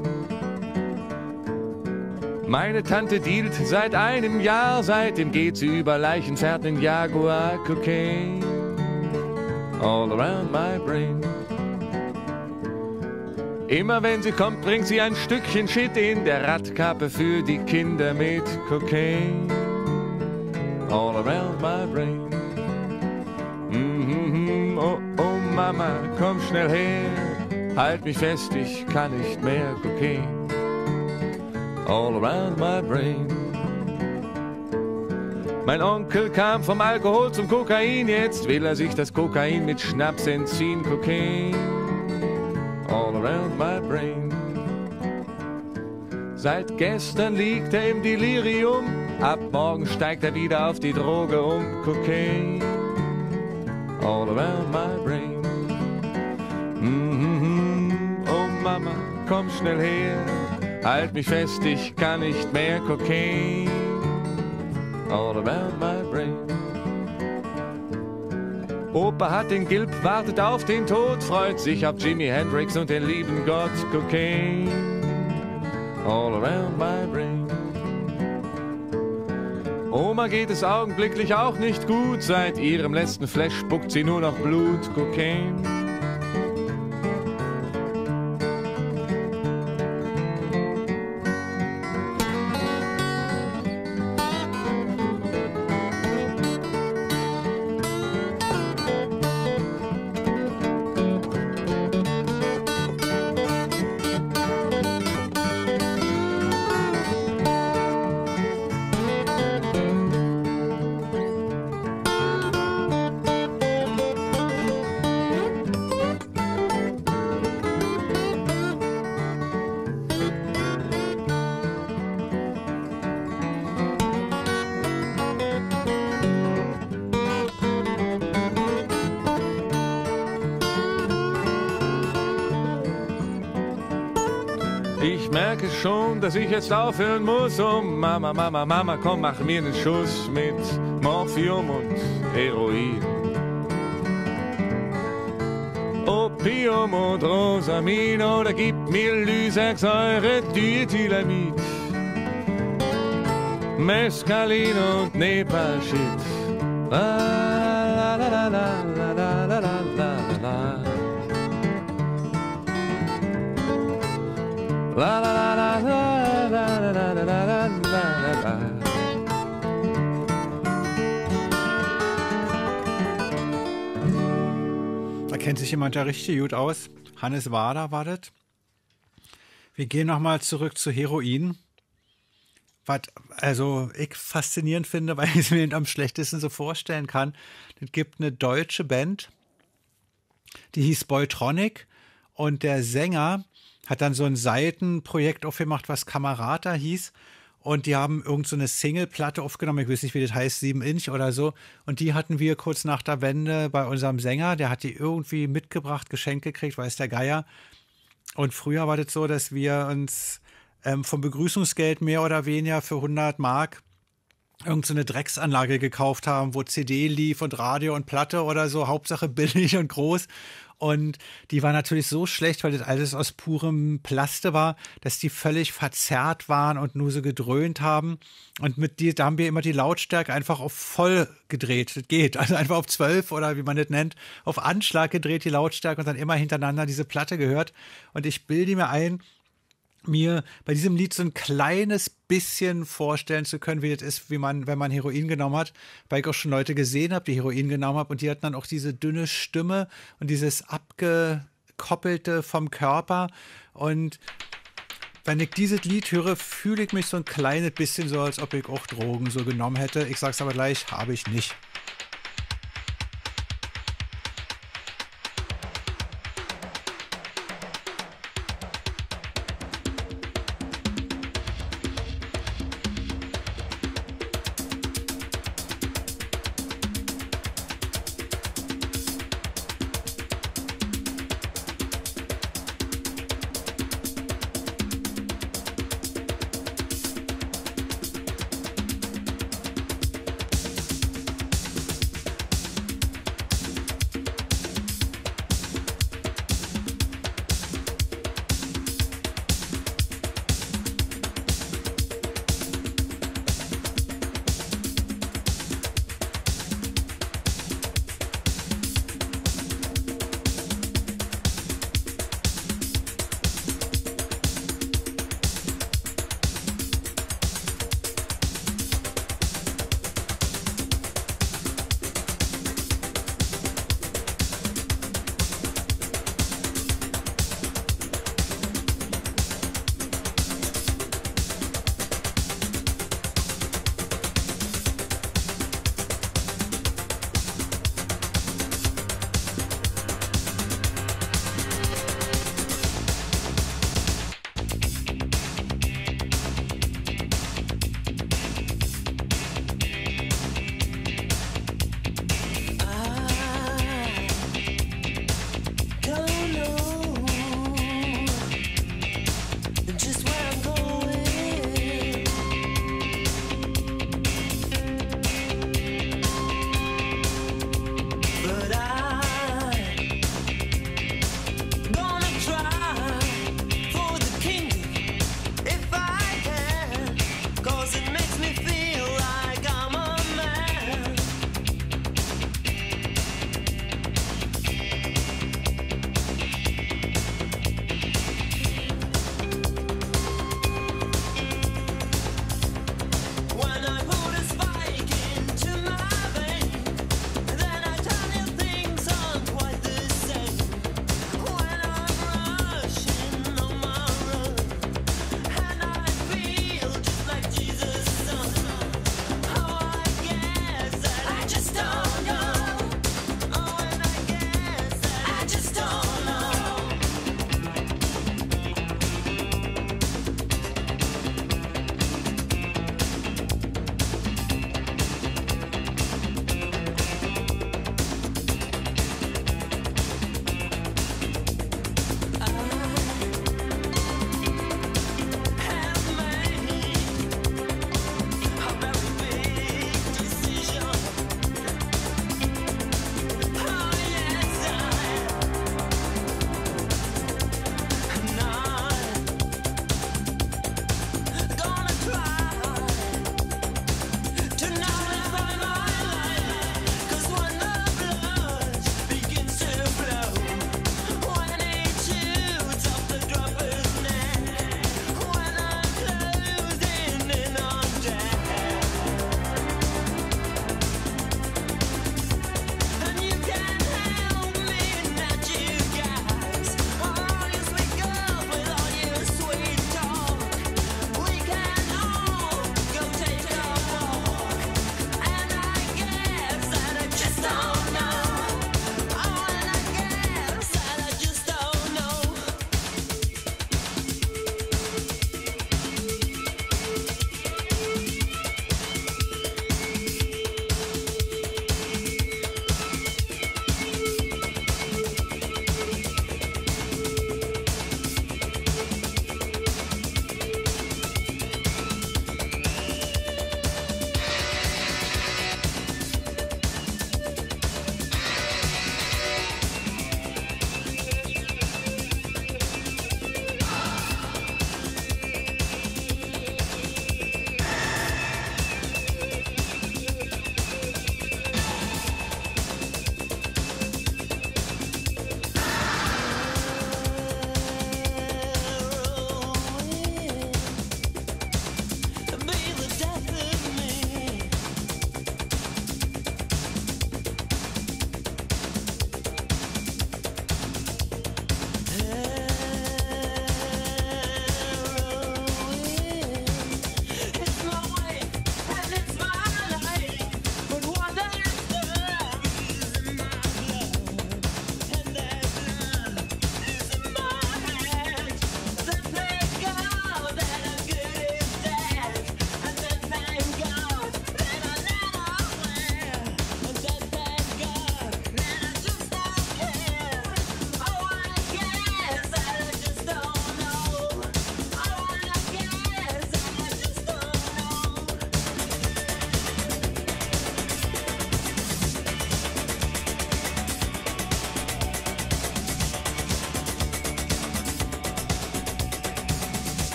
Meine Tante dealt seit einem Jahr, seitdem geht sie über Leichen, fährt in Jaguar, Cocaine, all around my brain. Immer wenn sie kommt, bringt sie ein Stückchen Shit in der Radkappe für die Kinder mit, Cocaine, all around my brain. Mm-hmm. Oh, oh Mama, komm schnell her, halt mich fest, ich kann nicht mehr, Cocaine, all around my brain. Mein Onkel kam vom Alkohol zum Kokain, jetzt will er sich das Kokain mit Schnaps entziehen, Cocaine, all around my brain. Seit gestern liegt er im Delirium, ab morgen steigt er wieder auf die Droge um, Cocaine, all around my brain. Mm-hmm. Oh Mama, komm schnell her, halt mich fest, ich kann nicht mehr, Cocaine, all around my brain. Opa hat den Gilb, wartet auf den Tod, freut sich auf Jimi Hendrix und den lieben Gott, Cocaine, all around my brain. Oma geht es augenblicklich auch nicht gut, seit ihrem letzten Flash spuckt sie nur noch Blut, Cocaine. Ich merke schon, dass ich jetzt aufhören muss. Oh Mama, Mama, Mama, komm, mach mir einen Schuss mit Morphium und Heroin. Opium und Rosamin oder gib mir Lysergsäure, Diethylamid, Mescalin und Nepal-Shit. La la la la la la la la la la. La la la la la la la la la la la. Da kennt sich jemand ja richtig gut aus. Hannes Wader war das. Wir gehen nochmal zurück zu Heroin. Was also ich faszinierend finde, weil ich es mir am schlechtesten so vorstellen kann. Es gibt eine deutsche Band, die hieß Boytronic und der Sänger hat dann so ein Seitenprojekt aufgemacht, was Kamerata hieß. Und die haben irgend so eine Singleplatte aufgenommen, ich weiß nicht, wie das heißt, sieben Inch oder so. Und die hatten wir kurz nach der Wende bei unserem Sänger, der hat die irgendwie mitgebracht, geschenkt gekriegt, weiß der Geier. Und früher war das so, dass wir uns ähm, vom Begrüßungsgeld mehr oder weniger für hundert Mark irgend so eine Drecksanlage gekauft haben, wo C D lief und Radio und Platte oder so, Hauptsache billig und groß. Und die war natürlich so schlecht, weil das alles aus purem Plaste war, dass die völlig verzerrt waren und nur so gedröhnt haben. Und mit die, da haben wir immer die Lautstärke einfach auf voll gedreht. Das geht. Also einfach auf zwölf oder wie man das nennt, auf Anschlag gedreht die Lautstärke und dann immer hintereinander diese Platte gehört. Und ich bilde mir ein, mir bei diesem Lied so ein kleines bisschen vorstellen zu können, wie das ist, wie man, wenn man Heroin genommen hat, weil ich auch schon Leute gesehen habe, die Heroin genommen haben und die hatten dann auch diese dünne Stimme und dieses abgekoppelte vom Körper. Und wenn ich dieses Lied höre, fühle ich mich so ein kleines bisschen so, als ob ich auch Drogen so genommen hätte. Ich sag's aber gleich, habe ich nicht.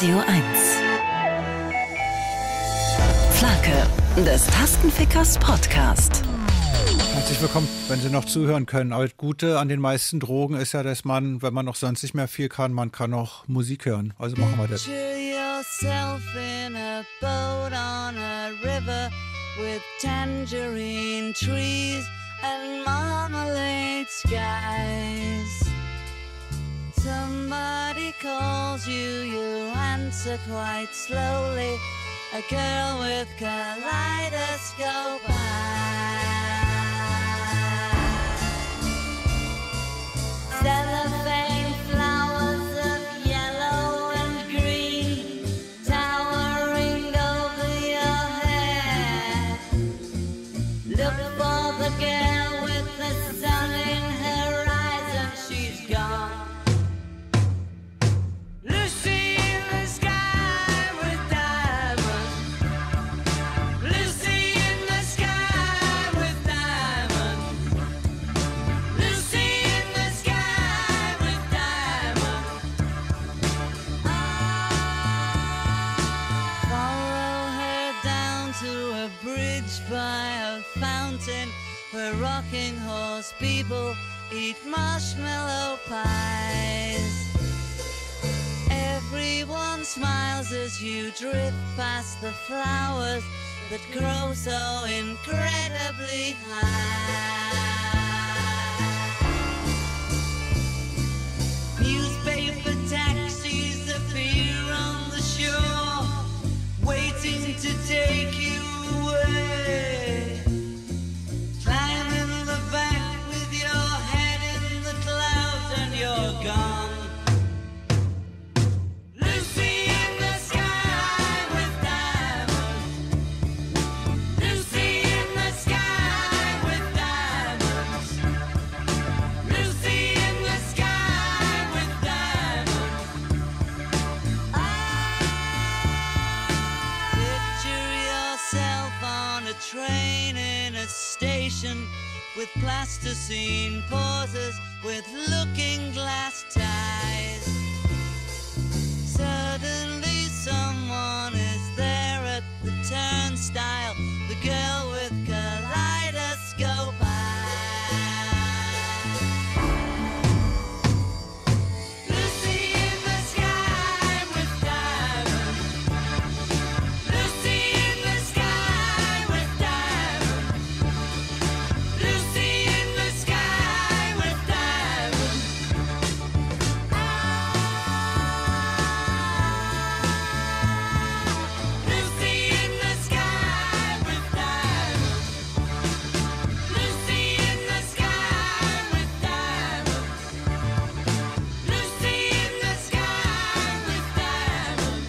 Radio eins. Flake, des Tastenfickers Podcast. Herzlich willkommen, wenn Sie noch zuhören können. Aber das Gute an den meisten Drogen ist ja, dass man, wenn man noch sonst nicht mehr viel kann, man kann auch Musik hören. Also machen wir das. Picture yourself in a boat on a river with tangerine trees and marmalade skies. Somebody calls you, you answer quite slowly. A girl with kaleidoscope eyes. Cellophane flowers of yellow and green towering over your head. Look for the girl with the sun in her eyes and she's gone. Lucy in the sky with diamonds. Lucy in the sky with diamonds. Lucy in the sky with diamonds. Follow her down to a bridge by a fountain where rocking horse people eat marshmallow pies. Everyone smiles as you drift past the flowers that grow so incredibly high. Newspaper taxis appear on the shore, waiting to take you away. Climb in the back with your head in the clouds and you're gone. Lucy in the sky with diamonds. Lucy in the sky with diamonds. Lucy in the sky with diamonds. Picture yourself on a train in a station with plasticine pauses with looking glass ties. Suddenly someone is there at the turnstile, the girl with kaleidoscope eyes. Lucy in the sky with diamonds. Lucy in the sky with diamonds. Lucy in the sky with diamonds. Lucy in the sky with diamonds. Lucy in the sky with diamonds. Lucy in the sky with diamonds.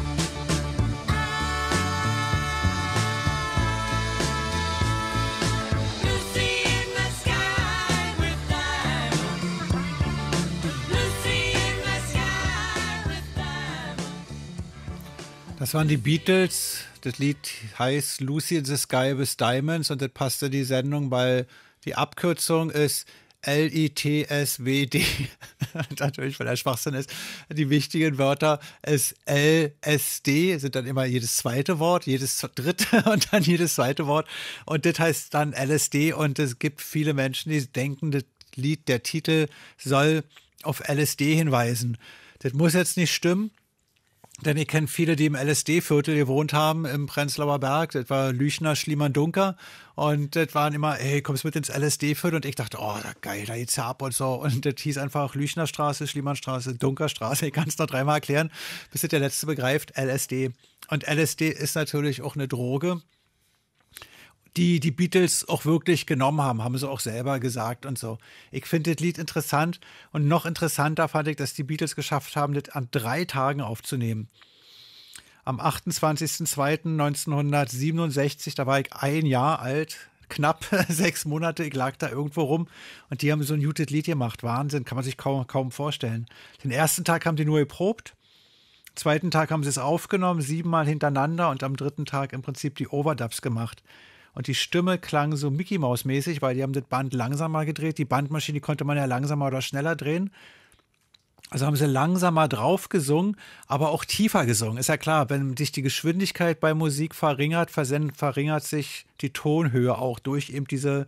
Lucy in the sky with diamonds. Lucy in the sky with diamonds. Das waren die Beatles. Das Lied heißt Lucy in the Sky with Diamonds und das passt in die Sendung, weil die Abkürzung ist L I T S W D. Natürlich, weil der Schwachsinn ist. Die wichtigen Wörter ist L S D, sind dann immer jedes zweite Wort, jedes dritte und dann jedes zweite Wort. Und das heißt dann L S D und es gibt viele Menschen, die denken, das Lied, der Titel soll auf L S D hinweisen. Das muss jetzt nicht stimmen. Denn ich kenne viele, die im L S D-Viertel gewohnt haben, im Prenzlauer Berg. Das war Lüchner, Schliemann, Dunker. Und das waren immer, ey, kommst mit ins L S D-Viertel? Und ich dachte, oh, geil, da geht's ja ab und so. Und das hieß einfach Lüchnerstraße, Schliemannstraße, Dunkerstraße. Ich kann es noch dreimal erklären, bis das der Letzte begreift, L S D. Und L S D ist natürlich auch eine Droge, die die Beatles auch wirklich genommen haben, haben sie auch selber gesagt und so. Ich finde das Lied interessant und noch interessanter fand ich, dass die Beatles geschafft haben, das an drei Tagen aufzunehmen. Am achtundzwanzigsten zweiten neunzehnhundertsiebenundsechzig, da war ich ein Jahr alt, knapp sechs Monate, ich lag da irgendwo rum und die haben so ein gutes Lied gemacht. Wahnsinn, kann man sich kaum, kaum vorstellen. Den ersten Tag haben die nur geprobt, zweiten Tag haben sie es aufgenommen, siebenmal hintereinander und am dritten Tag im Prinzip die Overdubs gemacht. Und die Stimme klang so Mickey-Maus-mäßig, weil die haben das Band langsamer gedreht. Die Bandmaschine konnte man ja langsamer oder schneller drehen. Also haben sie langsamer drauf gesungen, aber auch tiefer gesungen. Ist ja klar, wenn sich die Geschwindigkeit bei Musik verringert, verringert sich die Tonhöhe auch durch eben diese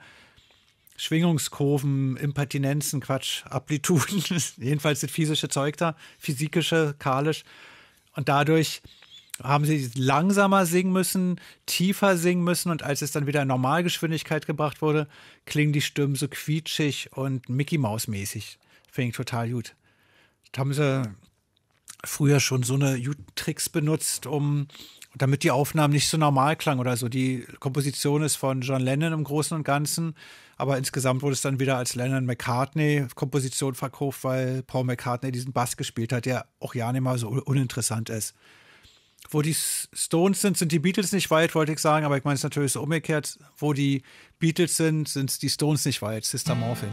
Schwingungskurven, Impertinenzen, Quatsch, Amplituden, jedenfalls das physische Zeug da, physikische, kalisch. Und dadurch haben sie langsamer singen müssen, tiefer singen müssen und als es dann wieder in Normalgeschwindigkeit gebracht wurde, klingen die Stimmen so quietschig und Mickey-Maus-mäßig. Finde ich total gut. Da haben sie früher schon so eine Tricks benutzt, um damit die Aufnahmen nicht so normal klangen oder so. Die Komposition ist von John Lennon im Großen und Ganzen, aber insgesamt wurde es dann wieder als Lennon-McCartney-Komposition verkauft, weil Paul McCartney diesen Bass gespielt hat, der auch ja nicht mal so uninteressant ist. Wo die Stones sind, sind die Beatles nicht weit, wollte ich sagen, aber ich meine es natürlich so umgekehrt. Wo die Beatles sind, sind die Stones nicht weit. Sister Morphine.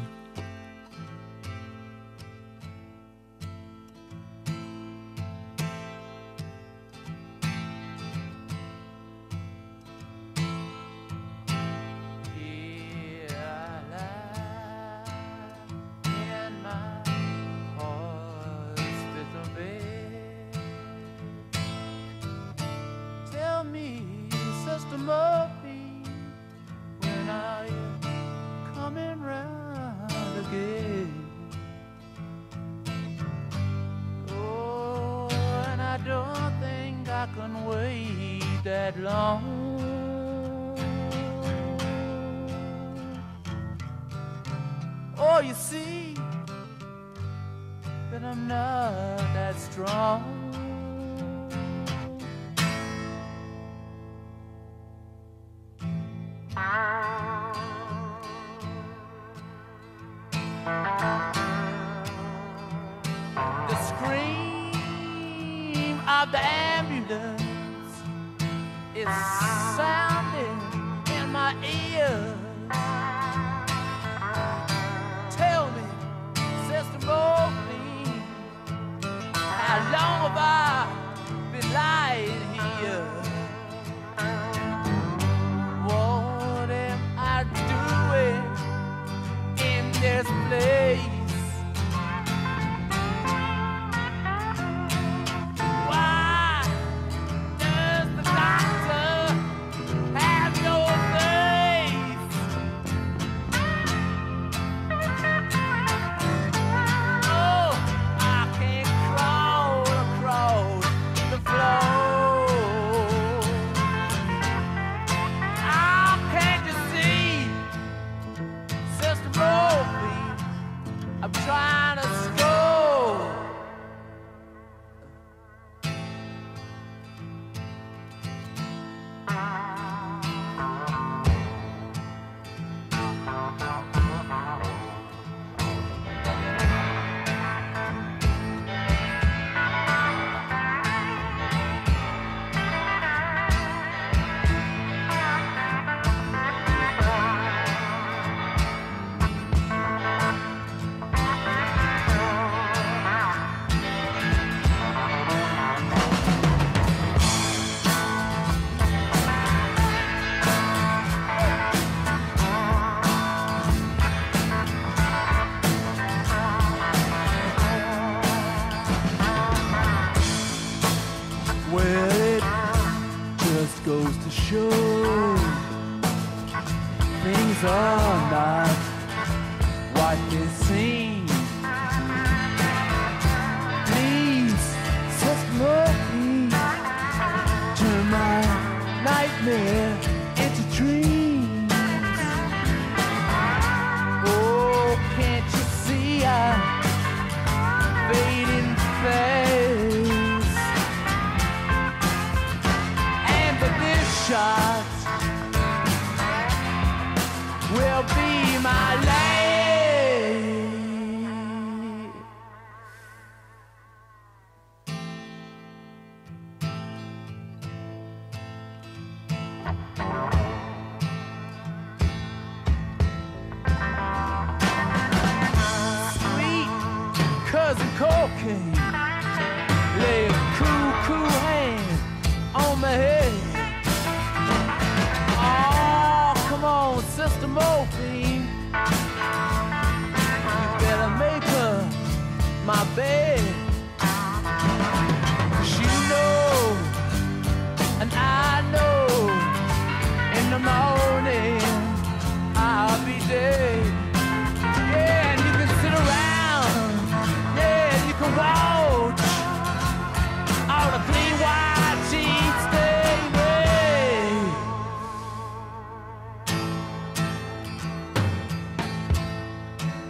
My babe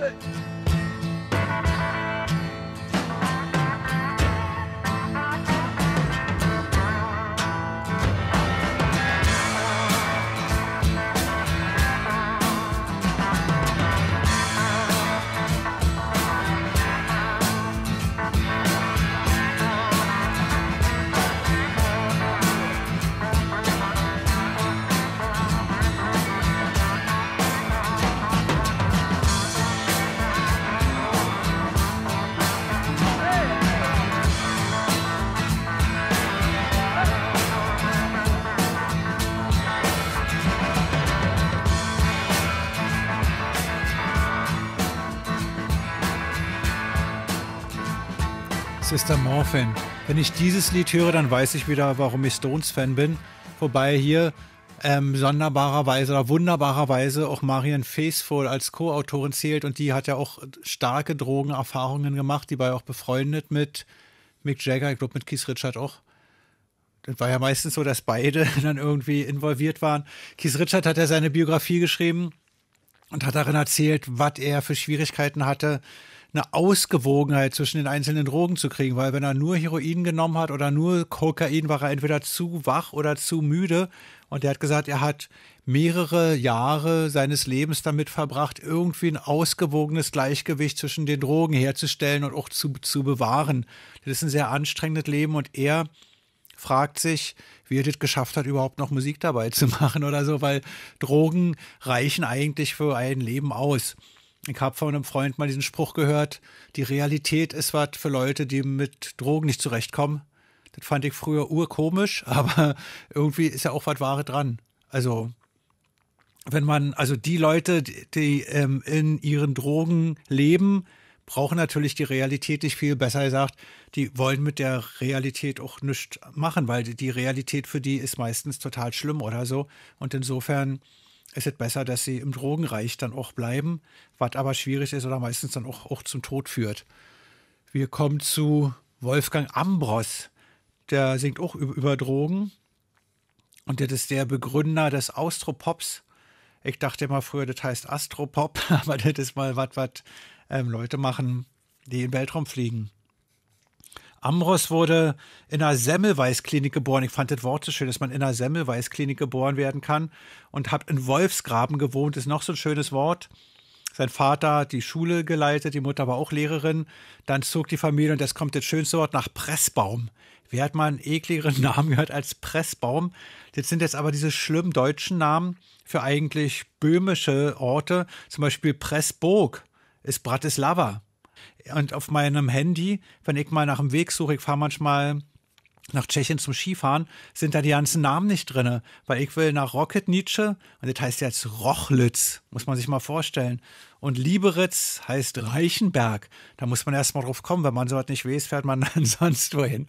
Sister Morphin. Wenn ich dieses Lied höre, dann weiß ich wieder, warum ich Stones-Fan bin. Wobei hier ähm, sonderbarerweise oder wunderbarerweise auch Marianne Faithfull als Co-Autorin zählt und die hat ja auch starke Drogenerfahrungen gemacht. Die war ja auch befreundet mit Mick Jagger, ich glaube mit Keith Richards auch. Das war ja meistens so, dass beide dann irgendwie involviert waren. Keith Richards hat ja seine Biografie geschrieben und hat darin erzählt, was er für Schwierigkeiten hatte, eine Ausgewogenheit zwischen den einzelnen Drogen zu kriegen, weil wenn er nur Heroin genommen hat oder nur Kokain, war er entweder zu wach oder zu müde. Und er hat gesagt, er hat mehrere Jahre seines Lebens damit verbracht, irgendwie ein ausgewogenes Gleichgewicht zwischen den Drogen herzustellen und auch zu, zu bewahren. Das ist ein sehr anstrengendes Leben und er fragt sich, wie er das geschafft hat, überhaupt noch Musik dabei zu machen oder so, weil Drogen reichen eigentlich für ein Leben aus. Ich habe von einem Freund mal diesen Spruch gehört, die Realität ist was für Leute, die mit Drogen nicht zurechtkommen. Das fand ich früher urkomisch, aber irgendwie ist ja auch was Wahres dran. Also, wenn man, also die Leute, die, die ähm, in ihren Drogen leben, brauchen natürlich die Realität nicht viel, besser gesagt, die wollen mit der Realität auch nichts machen, weil die, die Realität für die ist meistens total schlimm oder so. Und insofern ist es besser, dass sie im Drogenreich dann auch bleiben, was aber schwierig ist oder meistens dann auch, auch zum Tod führt. Wir kommen zu Wolfgang Ambros, der singt auch über, über Drogen und das ist der Begründer des Austropops. Ich dachte immer früher, das heißt Astropop, aber das ist mal was, was ähm, Leute machen, die in den Weltraum fliegen. Ambros wurde in einer Semmelweis-Klinik geboren. Ich fand das Wort so schön, dass man in einer Semmelweis-Klinik geboren werden kann. Und hat in Wolfsgraben gewohnt, ist noch so ein schönes Wort. Sein Vater hat die Schule geleitet, die Mutter war auch Lehrerin. Dann zog die Familie, und das kommt das schönste Wort, nach Pressbaum. Wer hat mal einen ekligeren Namen gehört als Pressbaum? Das sind jetzt aber diese schlimmen deutschen Namen für eigentlich böhmische Orte. Zum Beispiel Pressburg ist Bratislava. Und auf meinem Handy, wenn ich mal nach dem Weg suche, ich fahre manchmal nach Tschechien zum Skifahren, sind da die ganzen Namen nicht drin, weil ich will nach Rocketnice und das heißt jetzt Rochlitz, muss man sich mal vorstellen. Und Lieberitz heißt Reichenberg. Da muss man erst mal drauf kommen, wenn man sowas nicht weiß, fährt man dann sonst wohin.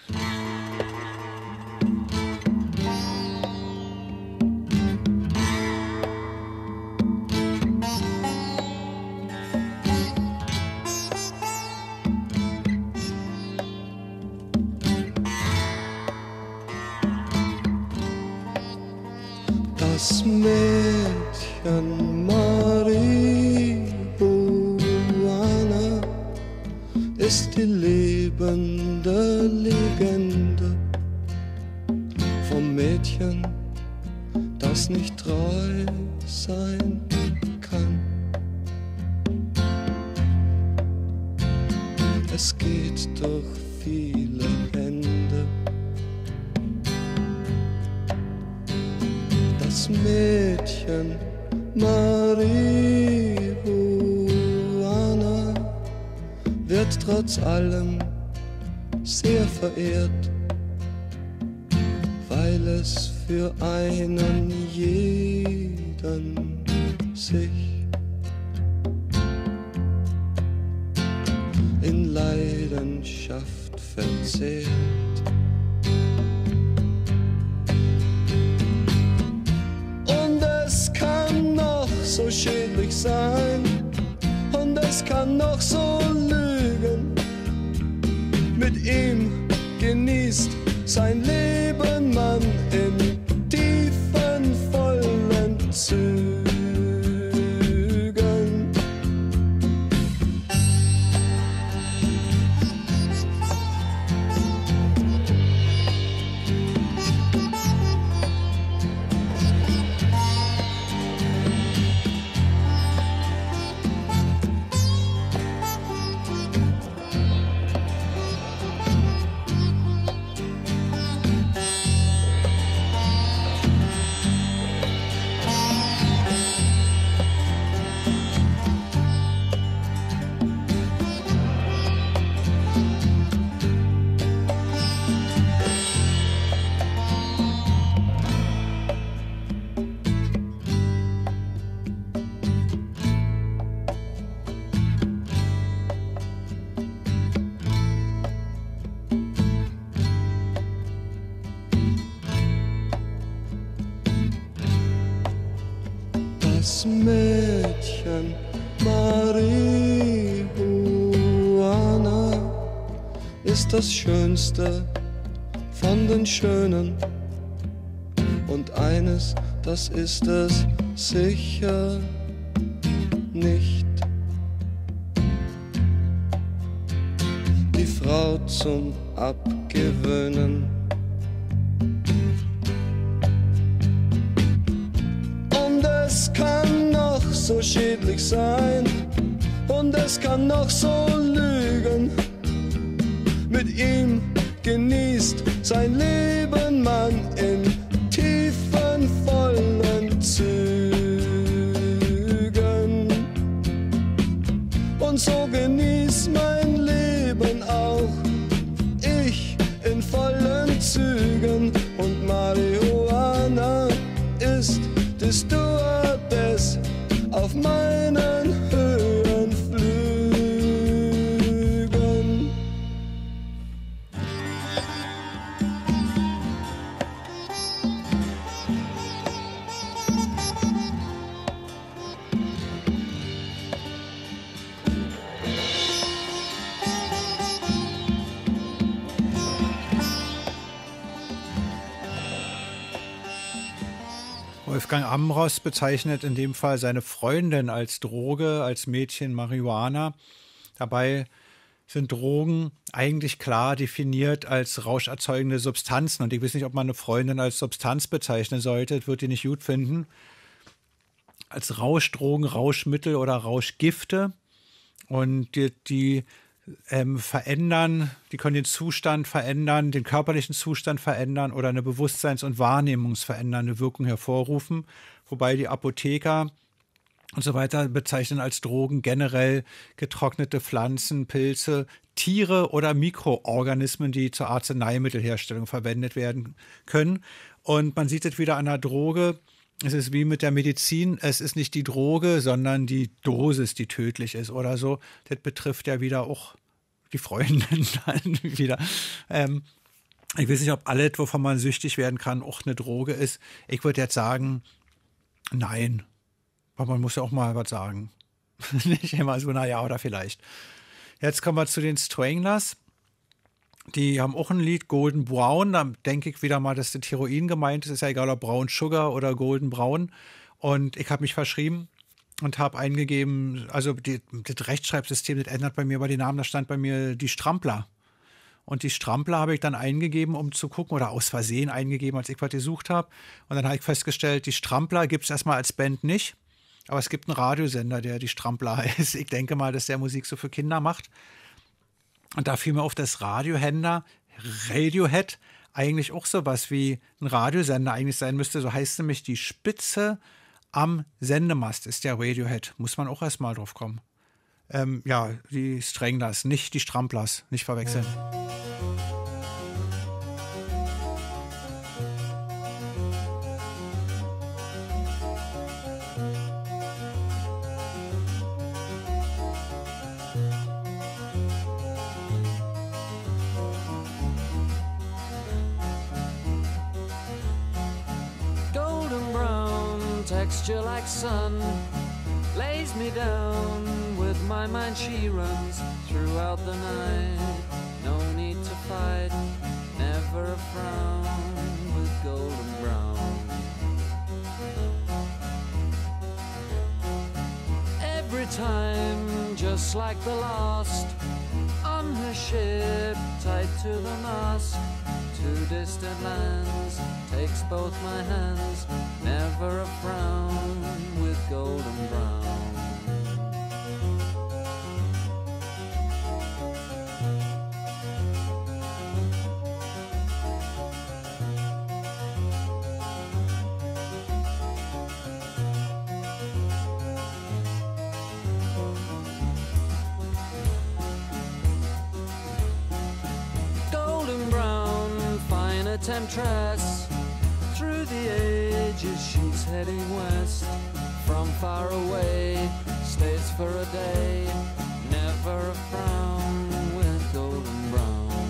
Das Mädchen Marihuana ist die lebende Legende vom Mädchen, das nicht treu sein kann. Es geht durch viele Hände. Das Mädchen Marihuana wird trotz allem sehr verehrt, weil es für einen jeden sich in Leidenschaft verzehrt. So schädlich sein und es kann noch so lügen. Mit ihm genießt sein Leben man in tiefen, vollen Zügen. Mädchen, Marihuana ist das Schönste von den Schönen. Und eines, das ist es sicher nicht. Die Frau zum Abgewöhnen. Und es kann noch so schädlich sein, und es kann noch so lügen. Mit ihm genießt sein Leben man in tiefen, vollen Zügen. Und so genießt mein Leben auch ich in vollen Zügen. Und Marihuana ist die Stewardess auf meinen Höhenflügen. Wolfgang Ambros bezeichnet in dem Fall seine Freundin als Droge, als Mädchen Marihuana. Dabei sind Drogen eigentlich klar definiert als rauscherzeugende Substanzen. Und ich weiß nicht, ob man eine Freundin als Substanz bezeichnen sollte. Das wird die nicht gut finden. Als Rauschdrogen, Rauschmittel oder Rauschgifte. Und die, die ähm, verändern, die können den Zustand verändern, den körperlichen Zustand verändern oder eine bewusstseins- und wahrnehmungsverändernde Wirkung hervorrufen. Wobei die Apotheker und so weiter bezeichnen als Drogen generell getrocknete Pflanzen, Pilze, Tiere oder Mikroorganismen, die zur Arzneimittelherstellung verwendet werden können. Und man sieht es wieder an der Droge. Es ist wie mit der Medizin. Es ist nicht die Droge, sondern die Dosis, die tödlich ist oder so. Das betrifft ja wieder auch die Freundin dann wieder. Ähm, ich weiß nicht, ob alles, wovon man süchtig werden kann, auch eine Droge ist. Ich würde jetzt sagen, nein. Aber man muss ja auch mal was sagen. Nicht immer so, naja, oder vielleicht. Jetzt kommen wir zu den Stranglers. Die haben auch ein Lied, Golden Brown. Da denke ich wieder mal, dass das Heroin gemeint ist. Ist ja egal, ob Brown Sugar oder Golden Brown. Und ich habe mich verschrieben und habe eingegeben, also die, das Rechtschreibsystem, das ändert bei mir bei den Namen, da stand bei mir die Strampler. Und die Strampler habe ich dann eingegeben, um zu gucken, oder aus Versehen eingegeben, als ich was gesucht habe. Und dann habe ich festgestellt, die Strampler gibt es erstmal als Band nicht. Aber es gibt einen Radiosender, der die Strampler heißt. Ich denke mal, dass der Musik so für Kinder macht. Und da fiel mir auf, dass Radiohänder, Radiohead, eigentlich auch sowas wie ein Radiosender eigentlich sein müsste. So heißt nämlich die Spitze am Sendemast ist der Radiohead. Muss man auch erstmal drauf kommen. Ähm, ja, die Stranglers, nicht die Stramplers, nicht verwechseln. Texture like sun lays me down. With my mind she runs throughout the night. No need to fight, never a frown with golden brown. Every time, just like the last, on her ship tied to the mast. To distant lands, takes both my hands, never a frown with golden brown. Temptress, through the ages she's heading west. From far away, stays for a day, never a frown with golden brown.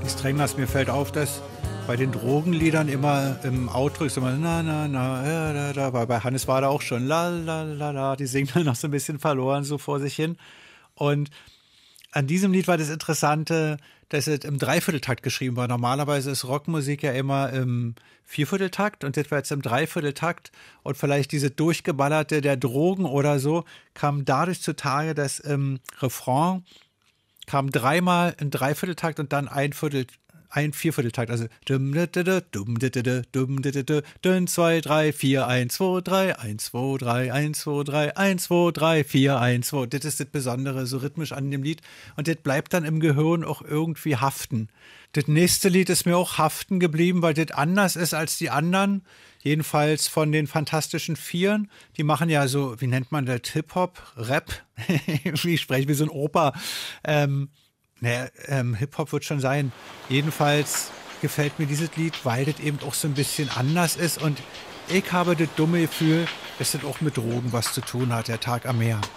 Die Strängners, mir fällt auf, dass bei den Drogenliedern immer im Outro ist immer na, na, na, ja, da, da. Weil bei Hannes war da auch schon la, la, la, la. Die singen dann noch so ein bisschen verloren so vor sich hin. Und an diesem Lied war das Interessante, dass es im Dreivierteltakt geschrieben war. Normalerweise ist Rockmusik ja immer im Viervierteltakt und das war jetzt im Dreivierteltakt. Und vielleicht diese Durchgeballerte der Drogen oder so kam dadurch zutage, dass im Refrain kam dreimal ein Dreivierteltakt und dann ein Viertel, ein Viervierteltakt. Also dumm, dumm, dumm, dumm, zwei, drei, vier, eins, zwei, drei, eins, zwei, drei, eins, zwei, drei, eins, zwei, drei, vier, eins, zwei. Das ist das Besondere, so rhythmisch an dem Lied. Und das bleibt dann im Gehirn auch irgendwie haften. Das nächste Lied ist mir auch haften geblieben, weil das anders ist als die anderen. Jedenfalls von den Fantastischen Vieren. Die machen ja so, wie nennt man das, Hip-Hop, Rap? Wie spreche ich wie so ein Opa? Ähm, naja, ähm, Hip-Hop wird schon sein. Jedenfalls gefällt mir dieses Lied, weil das eben auch so ein bisschen anders ist. Und ich habe das dumme Gefühl, dass das auch mit Drogen was zu tun hat, der Tag am Meer.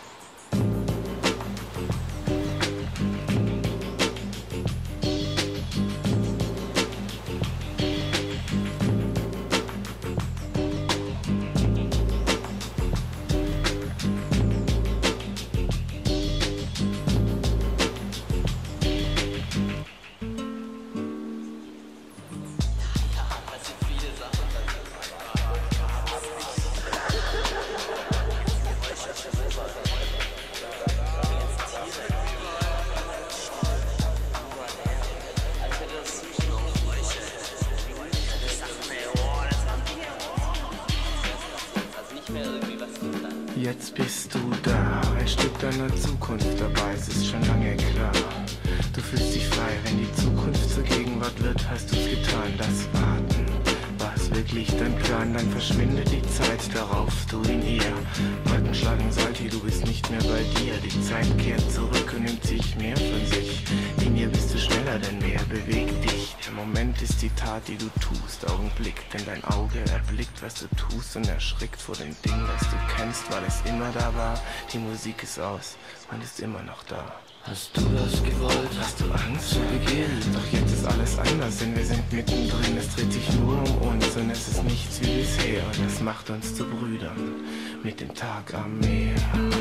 Jetzt bist du da, ein Stück deiner Zukunft dabei, es ist schon lange klar. Du fühlst dich frei, wenn die Zukunft zur Gegenwart wird, hast du's getan, das Warten. War es wirklich dein Plan, dann verschwindet die Zeit darauf, du in ihr. Wolken schlagen Salti, du bist nicht mehr bei dir, die Zeit kehrt zurück und nimmt sich mehr von sich. In ihr bist du schneller, denn mehr bewegt dich. Der Moment ist die Tat, die du tust, Augenblick, denn dein Auge erblickt, was du tust und erschrickt vor dem Ding, das du kennst, weil es immer da war. Die Musik ist aus und ist immer noch da. Hast du das gewollt? Hast du Angst zu Beginn? Doch jetzt ist alles anders, denn wir sind mittendrin. Es dreht sich nur um uns und es ist nichts wie bisher. Und das macht uns zu Brüdern mit dem Tag am Meer.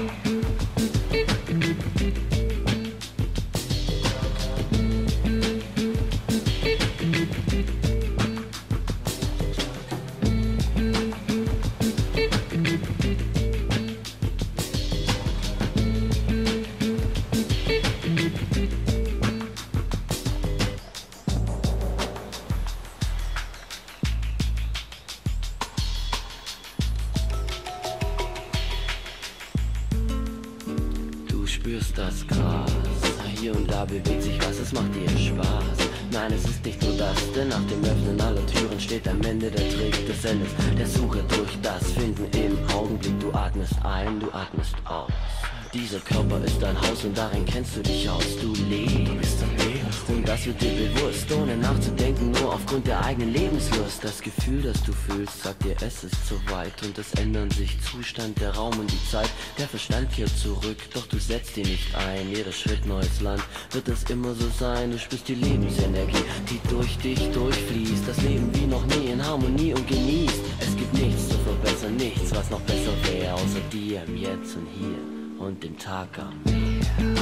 Das Gras, hier und da bewegt sich was, es macht dir Spaß. Nein, es ist nicht nur das, denn nach dem Öffnen aller Türen steht am Ende der Trick des Endes. Der Suche durch das Finden im Augenblick. Du atmest ein, du atmest aus. Dieser Körper ist dein Haus und darin kennst du dich aus. Du lebst, du bist am Leben und das wird dir bewusst, ohne nachzudenken, nur aufgrund der eigenen Lebenslust. Das Gefühl, das du fühlst, sagt dir, es ist zu weit und es ändern sich Zustand, der Raum und die Zeit. Der Verstand kehrt zurück, doch du setzt ihn nicht ein. Jeder Schritt neues Land, wird es immer so sein. Du spürst die Lebensenergie, die durch dich durchfließt. Das Leben wie noch nie in Harmonie und genießt. Es gibt nichts zu verbessern, nichts, was noch besser wäre, außer dir im Jetzt und Hier und dem Tag am Meer.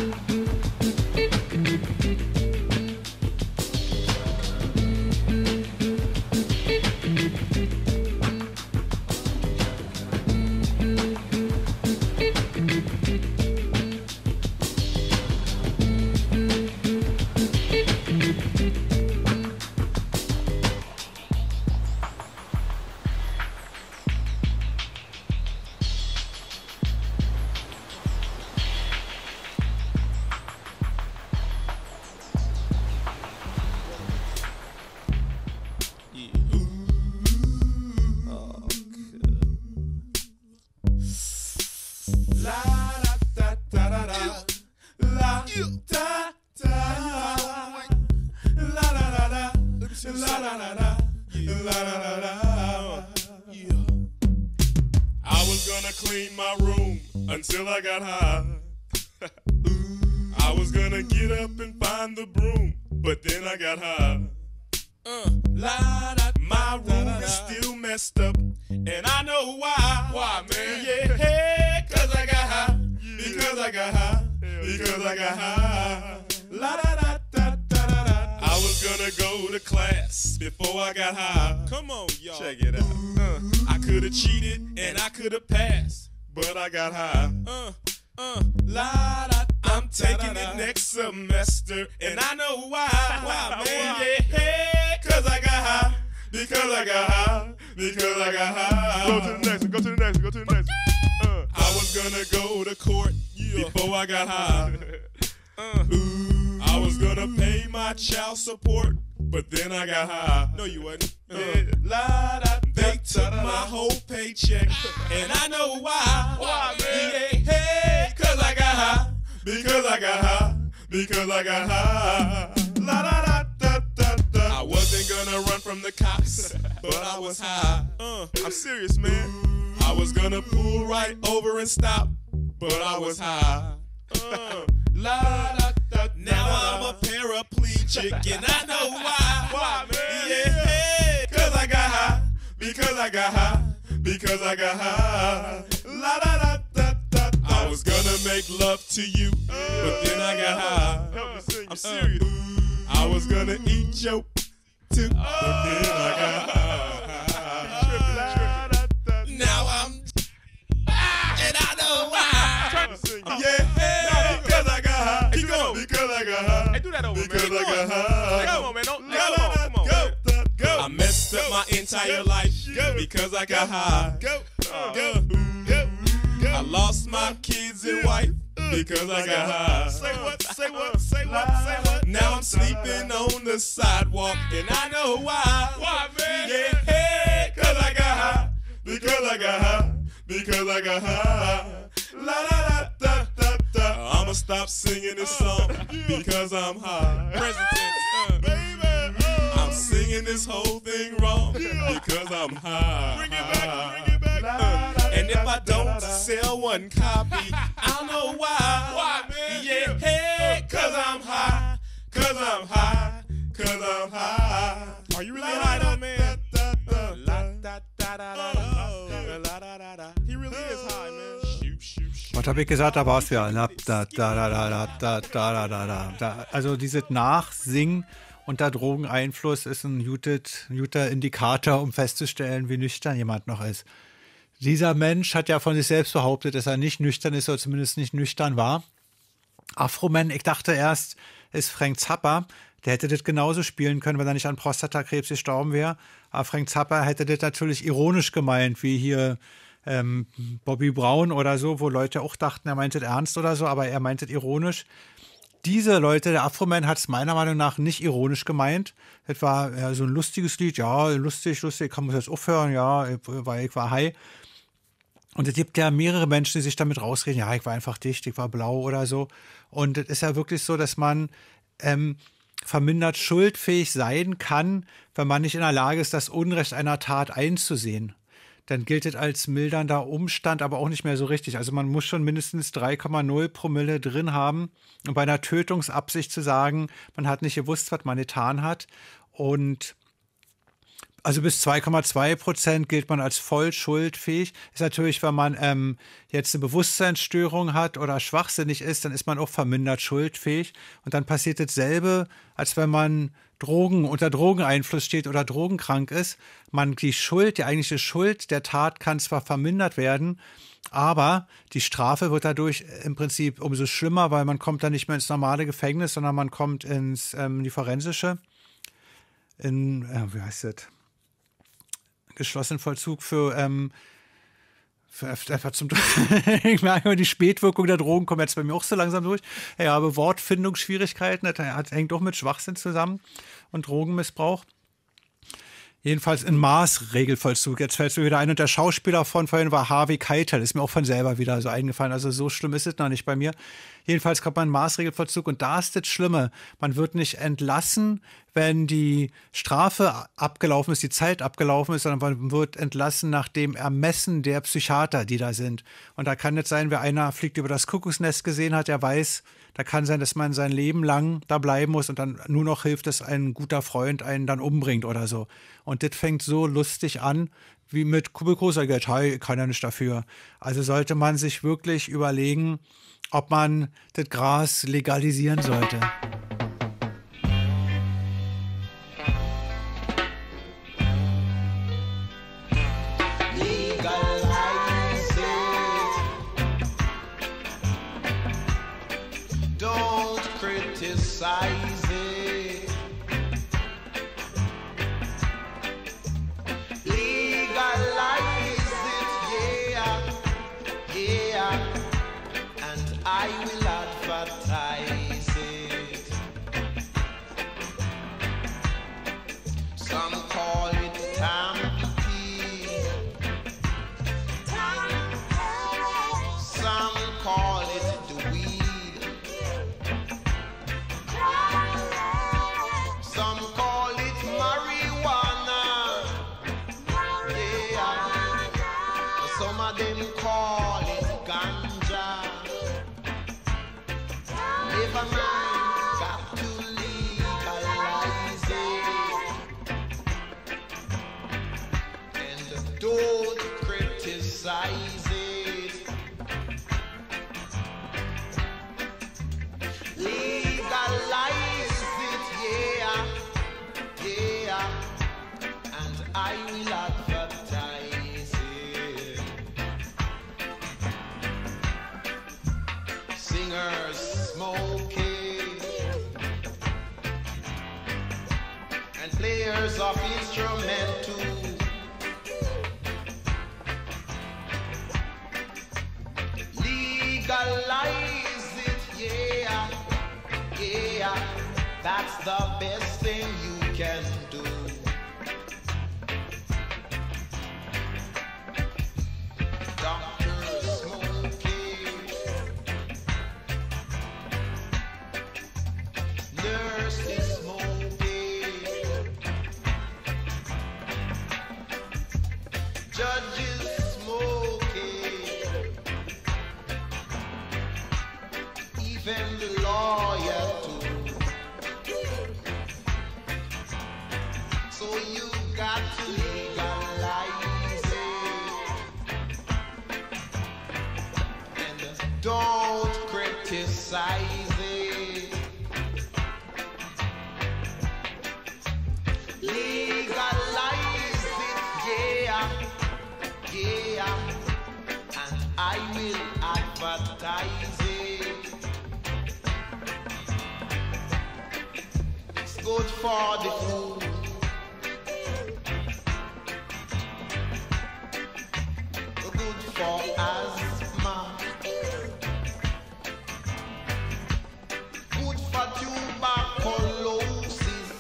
Until I got high. I was gonna get up and find the broom, but then I got high. Uh, la, da, my room is still messed up, and I know why. Why, man? Yeah, hey, cause I got high. Because I got high. Because I got high. La da da da da da da. I was gonna go to class before I got high. Come on, y'all. Check it out. Uh, I could've cheated and I could've passed, but I got high. Uh, uh, la da. I'm taking it next semester, and I know why. Why, man? Yeah, hey, cause I got high. Because I got high. Because I got high. Go to the next one. Go to the next one. Go to the next one. Uh, I was gonna go to court before I got high. Uh, ooh, I was gonna pay my child support, but then I got high. No, you wasn't. Uh, la, da, they took my whole paycheck, and I know why. Why, man? Yeah, hey, cause I got high. Because I got high. Because I got high. La da da da da da. I wasn't gonna run from the cops, but I was high. Uh, I'm serious, man. I was gonna pull right over and stop, but I was high. Uh, la da da. Now I'm a paraplegic, and I know why. Why, man? Yeah, hey, cause I got high. Because I got high. Because I got high. La da da da da. I was gonna make love to you, but then I got high. I'm serious. I was gonna eat your too, but then I got high. Now I'm, and I know why. Yeah, because I got high. Keep going. Because I got high. Hey, do that over, man. Because I got high. Come on, man. Don't, come on, come on. Go, go. I messed up my entire life because I got high. Go, go, go. I lost my kids and wife because I got high. Say what, say what, say what, say what. Now I'm sleeping on the sidewalk and I know why. Why, man? Yeah, hey, cause I got high. Because I got high. Because I got high. La da da da da da. I'ma stop singing this song because I'm high. Present tense, uh, baby. Uh, I'm singing this whole thing wrong because I'm high. Bring it back, bring it back. Uh, and if I don't sell one copy, I know why. Why, man? Yeah, hey, cause I'm high. Cause I'm high. Cause I'm high. Are you really high though, man? He really is high, man. Shoot, shoot, shoot. Was habe ich gesagt? Da war es ja. Da, da, da, da, da, da, da, da, da, da. Also dieses Nachsingen unter Drogeneinfluss ist ein gutet, guter Indikator, um festzustellen, wie nüchtern jemand noch ist. Dieser Mensch hat ja von sich selbst behauptet, dass er nicht nüchtern ist oder zumindest nicht nüchtern war. Afroman, ich dachte erst, ist Frank Zappa. Der hätte das genauso spielen können, wenn er nicht an Prostatakrebs gestorben wäre. Aber Frank Zappa hätte das natürlich ironisch gemeint, wie hier ähm, Bobby Brown oder so, wo Leute auch dachten, er meint es ernst oder so, aber er meint es ironisch. Diese Leute, der Afroman hat es meiner Meinung nach nicht ironisch gemeint. Das war ja so ein lustiges Lied, ja, lustig, lustig, kann man jetzt aufhören, ja, weil ich war high. Und es gibt ja mehrere Menschen, die sich damit rausreden, ja, ich war einfach dicht, ich war blau oder so. Und es ist ja wirklich so, dass man ähm, vermindert schuldfähig sein kann, wenn man nicht in der Lage ist, das Unrecht einer Tat einzusehen. Dann gilt es als mildernder Umstand, aber auch nicht mehr so richtig. Also man muss schon mindestens drei Komma null Promille drin haben, um bei einer Tötungsabsicht zu sagen, man hat nicht gewusst, was man getan hat. Und also bis zwei Komma zwei Prozent gilt man als voll schuldfähig. Ist natürlich, wenn man ähm, jetzt eine Bewusstseinsstörung hat oder schwachsinnig ist, dann ist man auch vermindert schuldfähig. Und dann passiert dasselbe, als wenn man Drogen unter Drogeneinfluss steht oder drogenkrank ist. Man die Schuld, die eigentliche Schuld der Tat kann zwar vermindert werden, aber die Strafe wird dadurch im Prinzip umso schlimmer, weil man kommt dann nicht mehr ins normale Gefängnis, sondern man kommt ins ähm, die forensische, in, äh, wie heißt das? Geschlossenen Vollzug für, ähm, für einfach zum ich merke, die Spätwirkung der Drogen kommen jetzt bei mir auch so langsam durch. Ich habe Wortfindungsschwierigkeiten, das hängt auch mit Schwachsinn zusammen und Drogenmissbrauch. Jedenfalls in Maßregelvollzug. Jetzt fällt es mir wieder ein. Und der Schauspieler von vorhin war Harvey Keitel. Ist mir auch von selber wieder so eingefallen. Also so schlimm ist es noch nicht bei mir. Jedenfalls kommt man in Maßregelvollzug und da ist das Schlimme. Man wird nicht entlassen, wenn die Strafe abgelaufen ist, die Zeit abgelaufen ist, sondern man wird entlassen nach dem Ermessen der Psychiater, die da sind. Und da kann es sein, wer einer fliegt über das Kuckucksnest gesehen hat, der weiß, da kann sein, dass man sein Leben lang da bleiben muss und dann nur noch hilft, dass ein guter Freund einen dann umbringt oder so. Und das fängt so lustig an, wie mit Großergeld. Hey, kann ja nicht dafür. Also sollte man sich wirklich überlegen, ob man das Gras legalisieren sollte. Legalize it. Don't criticize it. Legalize it, yeah, yeah. And I will advertise it. Some call it tampy. Some call it the weed. Some call it marijuana. Yeah. Some of them call it ganja. Never mind, got to legalize it. And don't criticize it. Legalize it, yeah, yeah. And I will advertise it. Singers smoking and players of instrumental. Legalize it, yeah, yeah. That's the best thing you can do. Doctors smoking, nurses smoking, judges smoking, even the lawyer too. So you got to legalize it. And don't criticize it. Legalize it, yeah, yeah. And I will advertise it. It's good for the food. Good for asthma. Good for tuberculosis.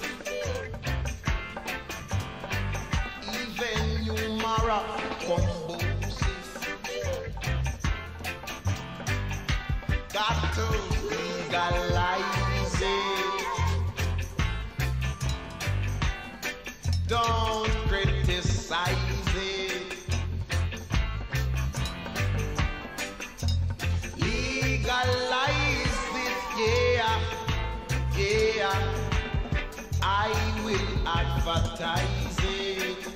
Even humora combosis. Got to legalize it. Don't criticize it. Legalize it, yeah, yeah. I will advertise it.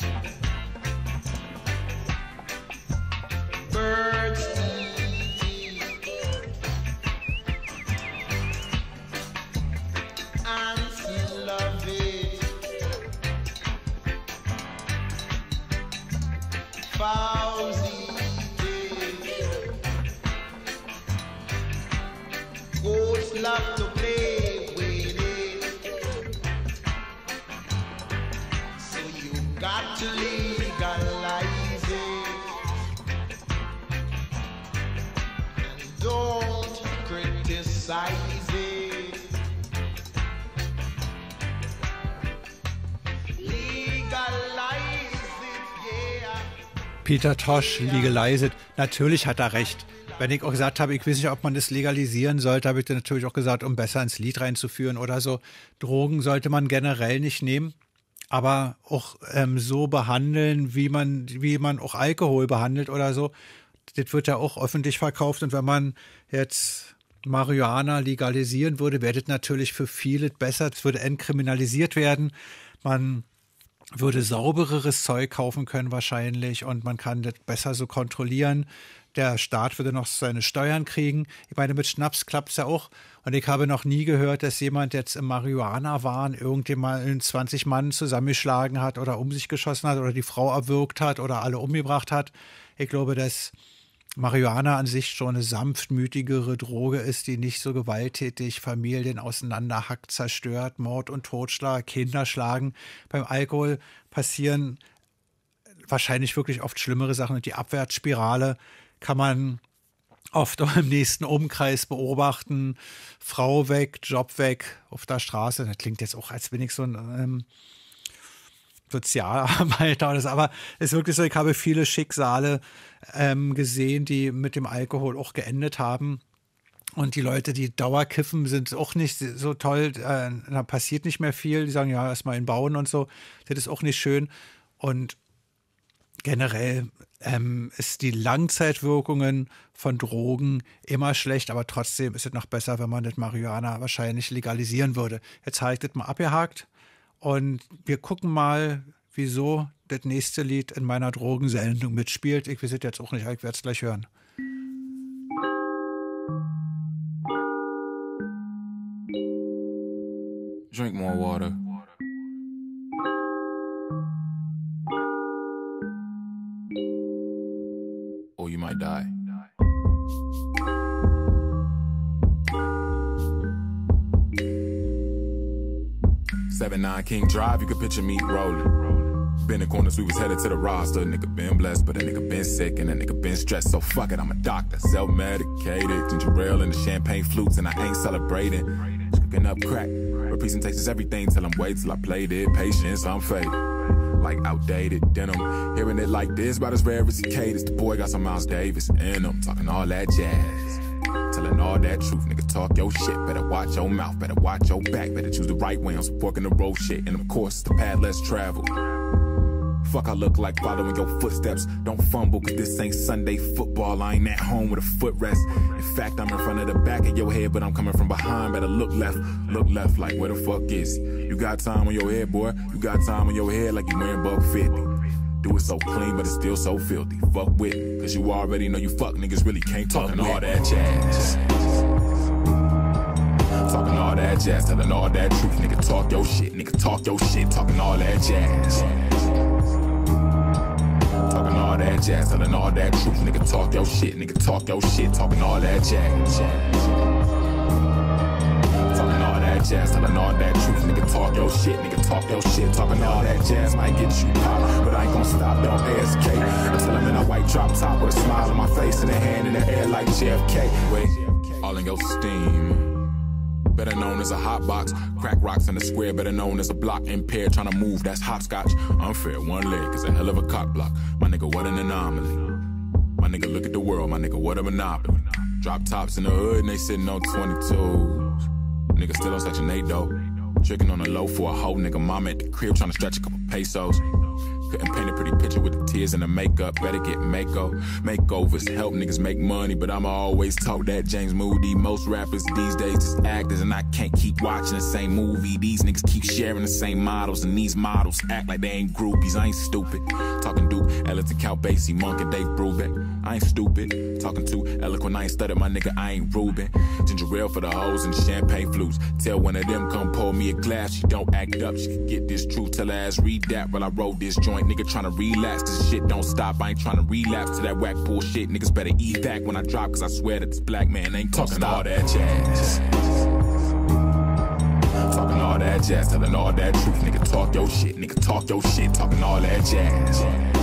Birds eat it. Ants love it. Fowls eat it. Goats love to play with it. So you got to legalize it. And don't criticize it. Legalize it, yeah. Peter Tosh, Legalize it. Natürlich hat er recht. Wenn ich auch gesagt habe, ich weiß nicht, ob man das legalisieren sollte, habe ich dann natürlich auch gesagt, um besser ins Lied reinzuführen oder so. Drogen sollte man generell nicht nehmen, aber auch ähm, so behandeln, wie man, wie man auch Alkohol behandelt oder so. Das wird ja auch öffentlich verkauft und wenn man jetzt Marihuana legalisieren würde, wäre das natürlich für viele besser. Es würde entkriminalisiert werden. Man würde saubereres Zeug kaufen können wahrscheinlich und man kann das besser so kontrollieren. Der Staat würde noch seine Steuern kriegen. Ich meine, mit Schnaps klappt es ja auch. Und ich habe noch nie gehört, dass jemand jetzt im Marihuana-Wahn irgendjemand zwanzig Mann zusammengeschlagen hat oder um sich geschossen hat oder die Frau erwürgt hat oder alle umgebracht hat. Ich glaube, dass Marihuana an sich schon eine sanftmütigere Droge ist, die nicht so gewalttätig Familien auseinanderhackt, zerstört, Mord und Totschlag, Kinder schlagen. Beim Alkohol passieren wahrscheinlich wirklich oft schlimmere Sachen und die Abwärtsspirale kann man oft auch im nächsten Umkreis beobachten. Frau weg, Job weg, auf der Straße. Das klingt jetzt auch, als bin ich so ein ähm, Sozialarbeiter oder so. Aber es ist wirklich so, ich habe viele Schicksale ähm, gesehen, die mit dem Alkohol auch geendet haben. Und die Leute, die Dauerkiffen, sind auch nicht so toll. Äh, da passiert nicht mehr viel. Die sagen, ja, erstmal in Bauen und so. Das ist auch nicht schön. Und generell ähm, ist die Langzeitwirkungen von Drogen immer schlecht, aber trotzdem ist es noch besser, wenn man das Marihuana wahrscheinlich legalisieren würde. Jetzt habe ich das mal abgehakt und wir gucken mal, wieso das nächste Lied in meiner Drogensendung mitspielt. Ich weiß es jetzt auch nicht, ich werde es gleich hören. Drink more water. Or you might die. seven nine King Drive, you can picture me rolling. Been in corners, we was headed to the roster. Nigga been blessed, but a nigga been sick and a nigga been stressed. So fuck it, I'm a doctor, self-medicated. Ginger ale and the champagne flutes, and I ain't celebrating. Just cooking up crack. Representation's everything till I'm wait till I played it. Patience, I'm faded. Like outdated denim. Hearing it like this, about as rare as a cadence. The boy got some Miles Davis in him. Talking all that jazz. Telling all that truth, nigga, talk your shit. Better watch your mouth, better watch your back. Better choose the right way on some fork in the road shit. And of course, the path less traveled. Fuck, I look like following your footsteps. Don't fumble, cause this ain't Sunday football. I ain't at home with a footrest. In fact, I'm in front of the back of your head, but I'm coming from behind. Better look left, look left, like where the fuck is he? You got time on your head, boy. You got time on your head like you wearing buck fifty. Do it so clean, but it's still so filthy. Fuck with me, cause you already know you fuck niggas really can't talk all that jazz. Talking all that jazz, telling all that truth. Nigga, talk your shit, nigga, talk your shit. Talking all that jazz. Talking all that jazz, telling all that truth. Nigga, talk your shit, nigga, talk your shit. Talking all that jazz. Talking all that jazz, telling all that truth. Nigga, talk your shit, nigga, talk your shit. Talking all that jazz might get you popped, but I ain't gon' stop, don't A S K. Until I'm in a white drop top with a smile on my face and a hand in the air like J F K. Wait, all in your steam. Better known as a hot box. Crack rocks in the square, better known as a block impaired. Trying to move, that's hopscotch. Unfair, one leg is a hell of a cock block. My nigga, what an anomaly. My nigga, look at the world, my nigga, what a monopoly. Drop tops in the hood and they sitting on twenty-twos. Nigga still on section eight though. Tricking on the low for a hoe, nigga. Mama at the crib trying to stretch a couple pesos. Couldn't paint a pretty picture with the tears and the makeup. Better get mako. Makeovers help niggas make money, but I'ma always talk that James Moody. Most rappers these days just actors, and I can't keep watching the same movie. These niggas keep sharing the same models, and these models act like they ain't groupies. I ain't stupid. Talking Duke, Ellington, Cal Basie, Monk, and Dave Brubeck. I ain't stupid. Talking too eloquent, I ain't studied, my nigga, I ain't Ruben. Ginger ale for the hoes and the champagne flutes. Tell one of them come pour me a glass. She don't act up, she can get this truth. Tell her ass read that while I roll this joint. Nigga tryna relax, this shit don't stop. I ain't tryna relapse to that whack bullshit. Niggas better eat back when I drop, cause I swear that this black man ain't talking all that jazz. Talking all that jazz, telling all that truth. Nigga talk your shit, nigga talk your shit. Talking all that jazz.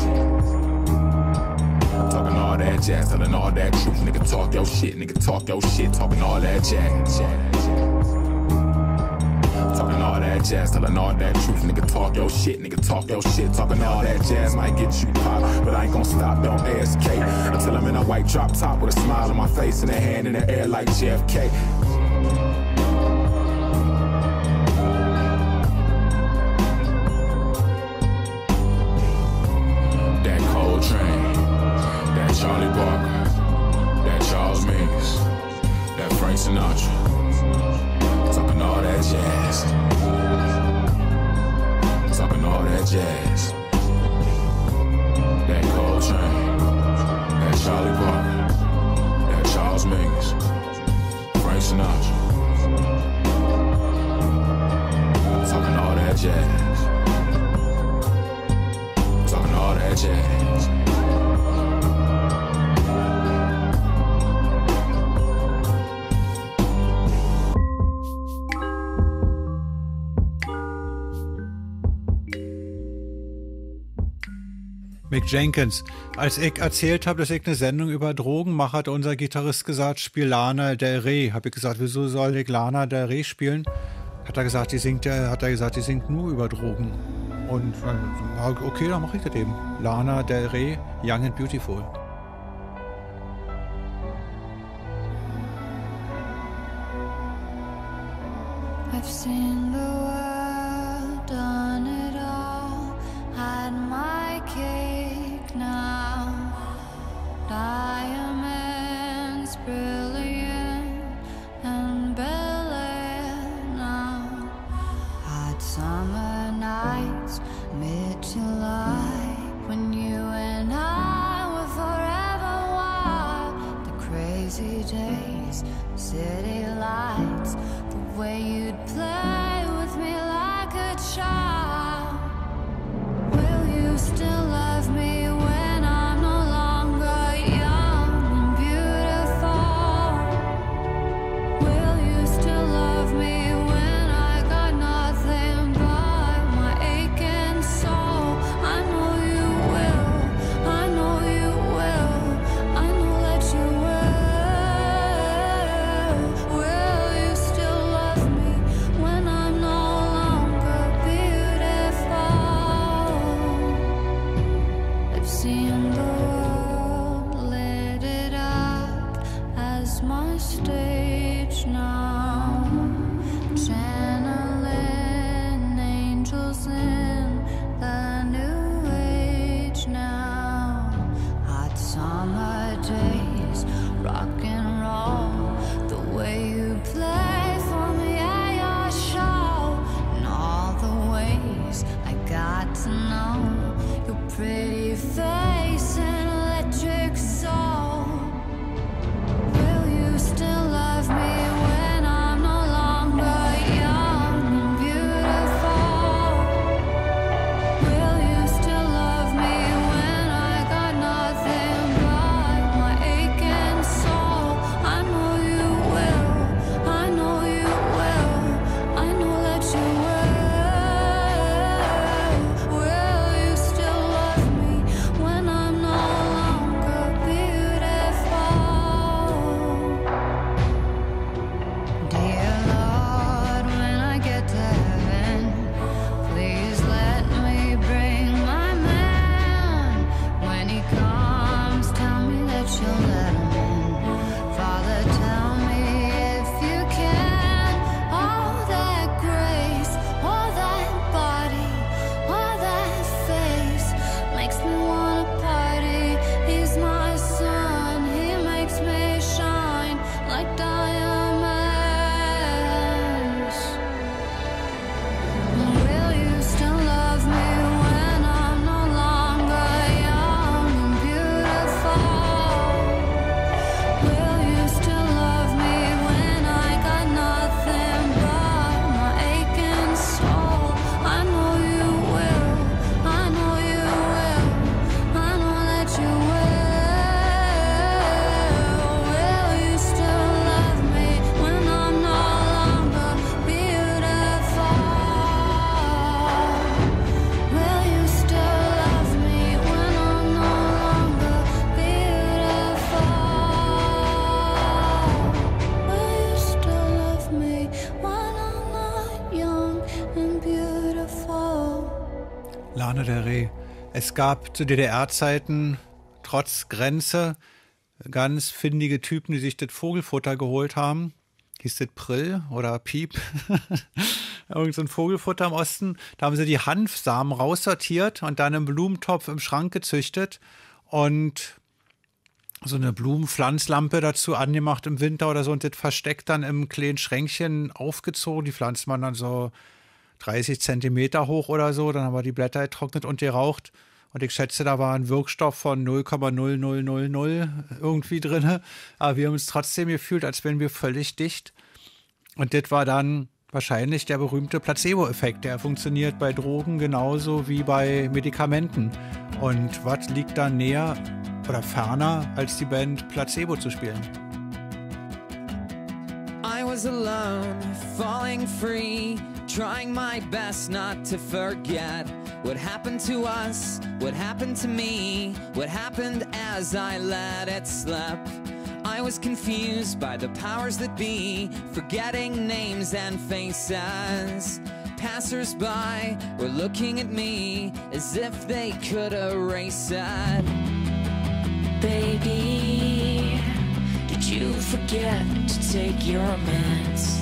Talking all that jazz, telling all that truth. Nigga talk your shit, nigga talk your shit. Talking all that jazz. Talking all that that jazz, telling all that truth. Nigga talk your shit, nigga talk your shit. Talking all that jazz might get you pop, but I ain't gon' stop, don't A S K. Until I'm in a white drop top with a smile on my face and a hand in the air like J F K. That Coltrane, that Charlie Parker, that Charles Mingus, that Frank Sinatra. Talking all that jazz. Talking all that jazz. That Coltrane, that Charlie Parker, that Charles Mingus, Frank Sinatra. Talking all that jazz. Talking all that jazz. Mick Jenkins. Als ich erzählt habe, dass ich eine Sendung über Drogen mache, hat unser Gitarrist gesagt, spiel Lana Del Rey. Habe ich gesagt, wieso soll ich Lana Del Rey spielen? Hat er gesagt, die singt, hat er gesagt, die singt nur über Drogen. Und okay, dann mache ich das eben. Lana Del Rey, Young and Beautiful. I've seen the world, done it all, had my cake now. Diamonds brilliant and Bel Air now. Hot summer nights, mid-July, when you and I were forever wild. The crazy days, city lights, the way you'd play with me like a child. Will you still love me when I'm no longer young and beautiful? Will you still love me when I got nothing but my aching soul? I know you will, I know you will, I know that you will. Will you still love me and beautiful. Lana Del Rey. Es gab zu D D R-Zeiten trotz Grenze ganz findige Typen, die sich das Vogelfutter geholt haben. Hieß das Prill oder Piep? Irgend so ein Vogelfutter im Osten. Da haben sie die Hanfsamen raussortiert und dann im Blumentopf im Schrank gezüchtet und so eine Blumenpflanzlampe dazu angemacht im Winter oder so und das versteckt dann im kleinen Schränkchen aufgezogen. Die pflanzt man dann so dreißig Zentimeter hoch oder so. Dann haben wir die Blätter getrocknet und geraucht. Und ich schätze, da war ein Wirkstoff von null Komma null null null null irgendwie drin. Aber wir haben uns trotzdem gefühlt, als wären wir völlig dicht. Und das war dann wahrscheinlich der berühmte Placebo-Effekt. Der funktioniert bei Drogen genauso wie bei Medikamenten. Und was liegt da näher oder ferner, als die Band Placebo zu spielen? I was alone, falling free, trying my best not to forget what happened to us, what happened to me, what happened as I let it slip. I was confused by the powers that be, forgetting names and faces. Passers-by were looking at me as if they could erase it. Baby, did you forget to take your meds?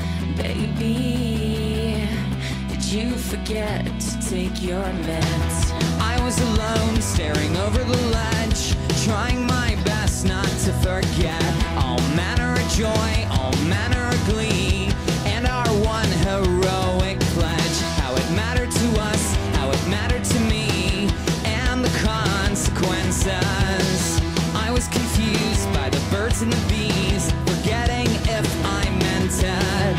Baby, did you forget to take your meds? I was alone, staring over the ledge, trying my best not to forget all manner of joy, all manner of glee, and our one heroic pledge. How it mattered to us, how it mattered to me, and the consequences. I was confused by the birds and the bees, forgetting if I meant it.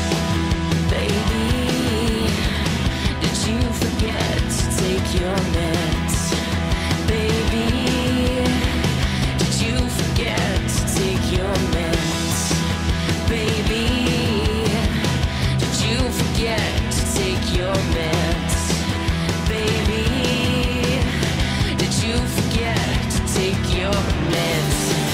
Baby, did you forget to take your meds? Baby, did you forget to take your meds? Baby, did you forget to take your meds? Baby, did you forget to take your meds?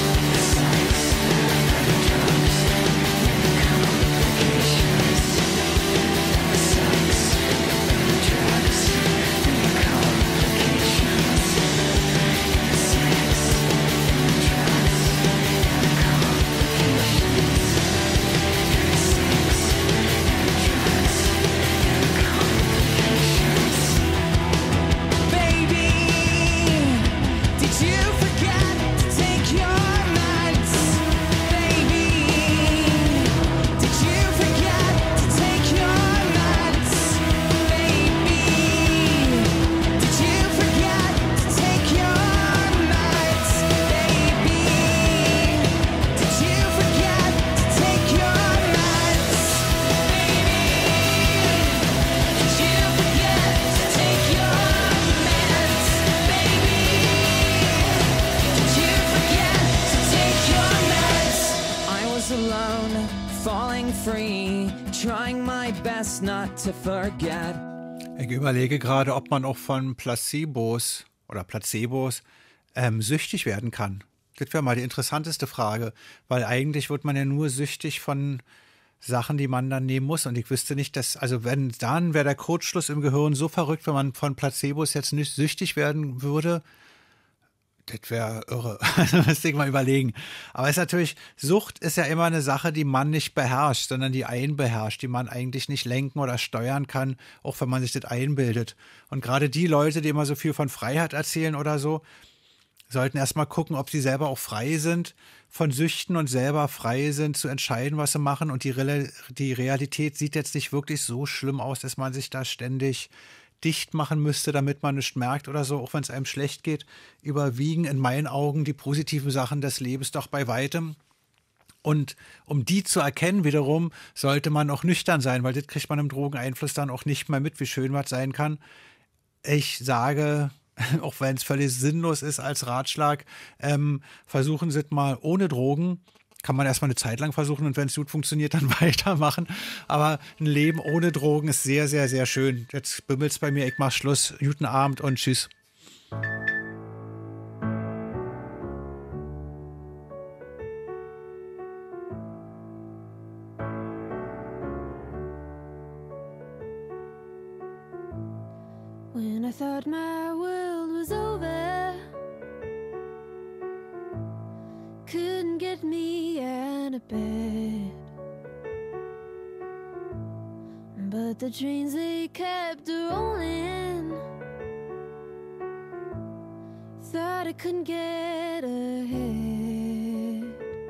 To forget. Ich überlege gerade, ob man auch von Placebos oder Placebos ähm, süchtig werden kann. Das wäre mal die interessanteste Frage, weil eigentlich wird man ja nur süchtig von Sachen, die man dann nehmen muss. Und ich wüsste nicht, dass, also wenn dann wäre der Kurzschluss im Gehirn so verrückt, wenn man von Placebos jetzt nicht süchtig werden würde. Das wäre irre. Das müsste ich mal überlegen. Aber es ist natürlich, Sucht ist ja immer eine Sache, die man nicht beherrscht, sondern die einen beherrscht, die man eigentlich nicht lenken oder steuern kann, auch wenn man sich das einbildet. Und gerade die Leute, die immer so viel von Freiheit erzählen oder so, sollten erstmal gucken, ob sie selber auch frei sind von Süchten und selber frei sind zu entscheiden, was sie machen. Und die, Re- die Realität sieht jetzt nicht wirklich so schlimm aus, dass man sich da ständig dicht machen müsste, damit man nichts merkt oder so, auch wenn es einem schlecht geht, überwiegen in meinen Augen die positiven Sachen des Lebens doch bei weitem. Und um die zu erkennen wiederum, sollte man auch nüchtern sein, weil das kriegt man im Drogeneinfluss dann auch nicht mehr mit, wie schön was sein kann. Ich sage, auch wenn es völlig sinnlos ist als Ratschlag, ähm, versuchen Sie es mal ohne Drogen. Kann man erstmal eine Zeit lang versuchen und wenn es gut funktioniert, dann weitermachen. Aber ein Leben ohne Drogen ist sehr, sehr, sehr schön. Jetzt bimmelt es bei mir, ich mach Schluss. Guten Abend und tschüss. When I thought my world was over, couldn't get me out of bed. But the trains, they kept rolling. Thought I couldn't get ahead.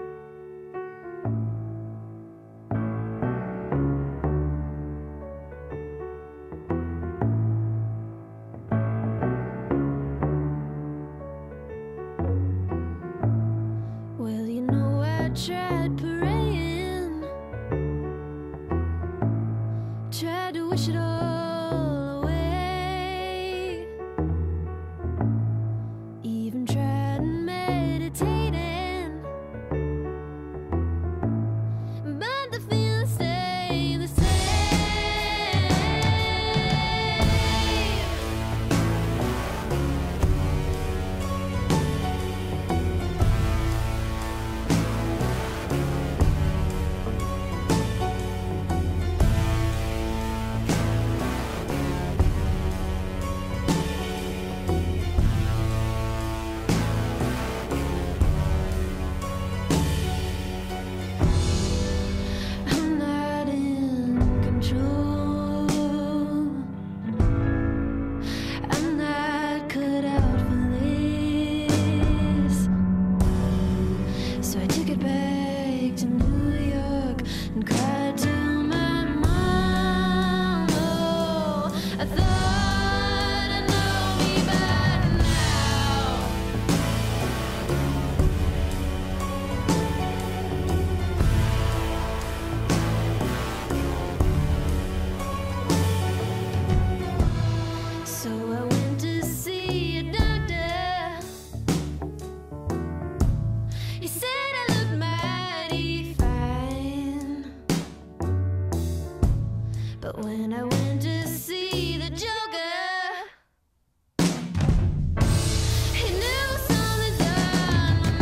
Well, you know, I tried praying, tried to wish it all away, even tried meditating, but the feelings stay the same. I'm not in control. I'm not cut out for this. So I took it back to New York and cried to my mom. Oh, I thought I know me by now. So I went to see a doctor. He said I looked mighty fine. But when I went to see the Joker, he knew something's on my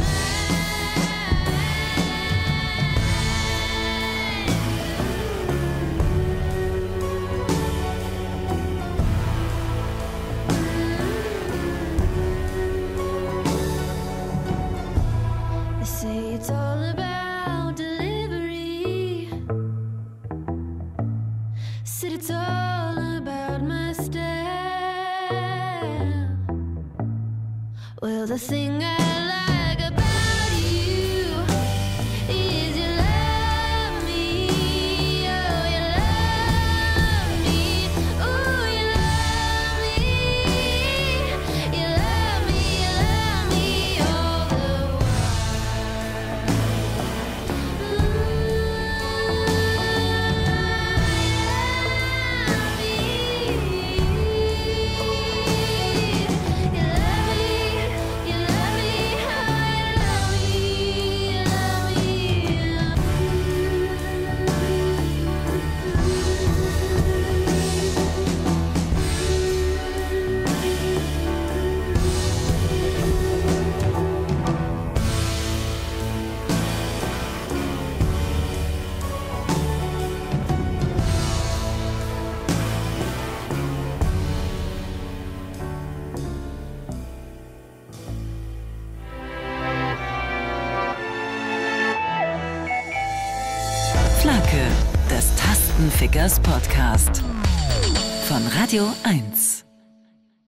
They say it's all about delivery. Said it's all about my style. Well, the thing I like about you is you love me. Oh, you love me. Oh, you love me. You love me, you love me all the Flake, des Tastenfickers Podcast. Von Radio eins.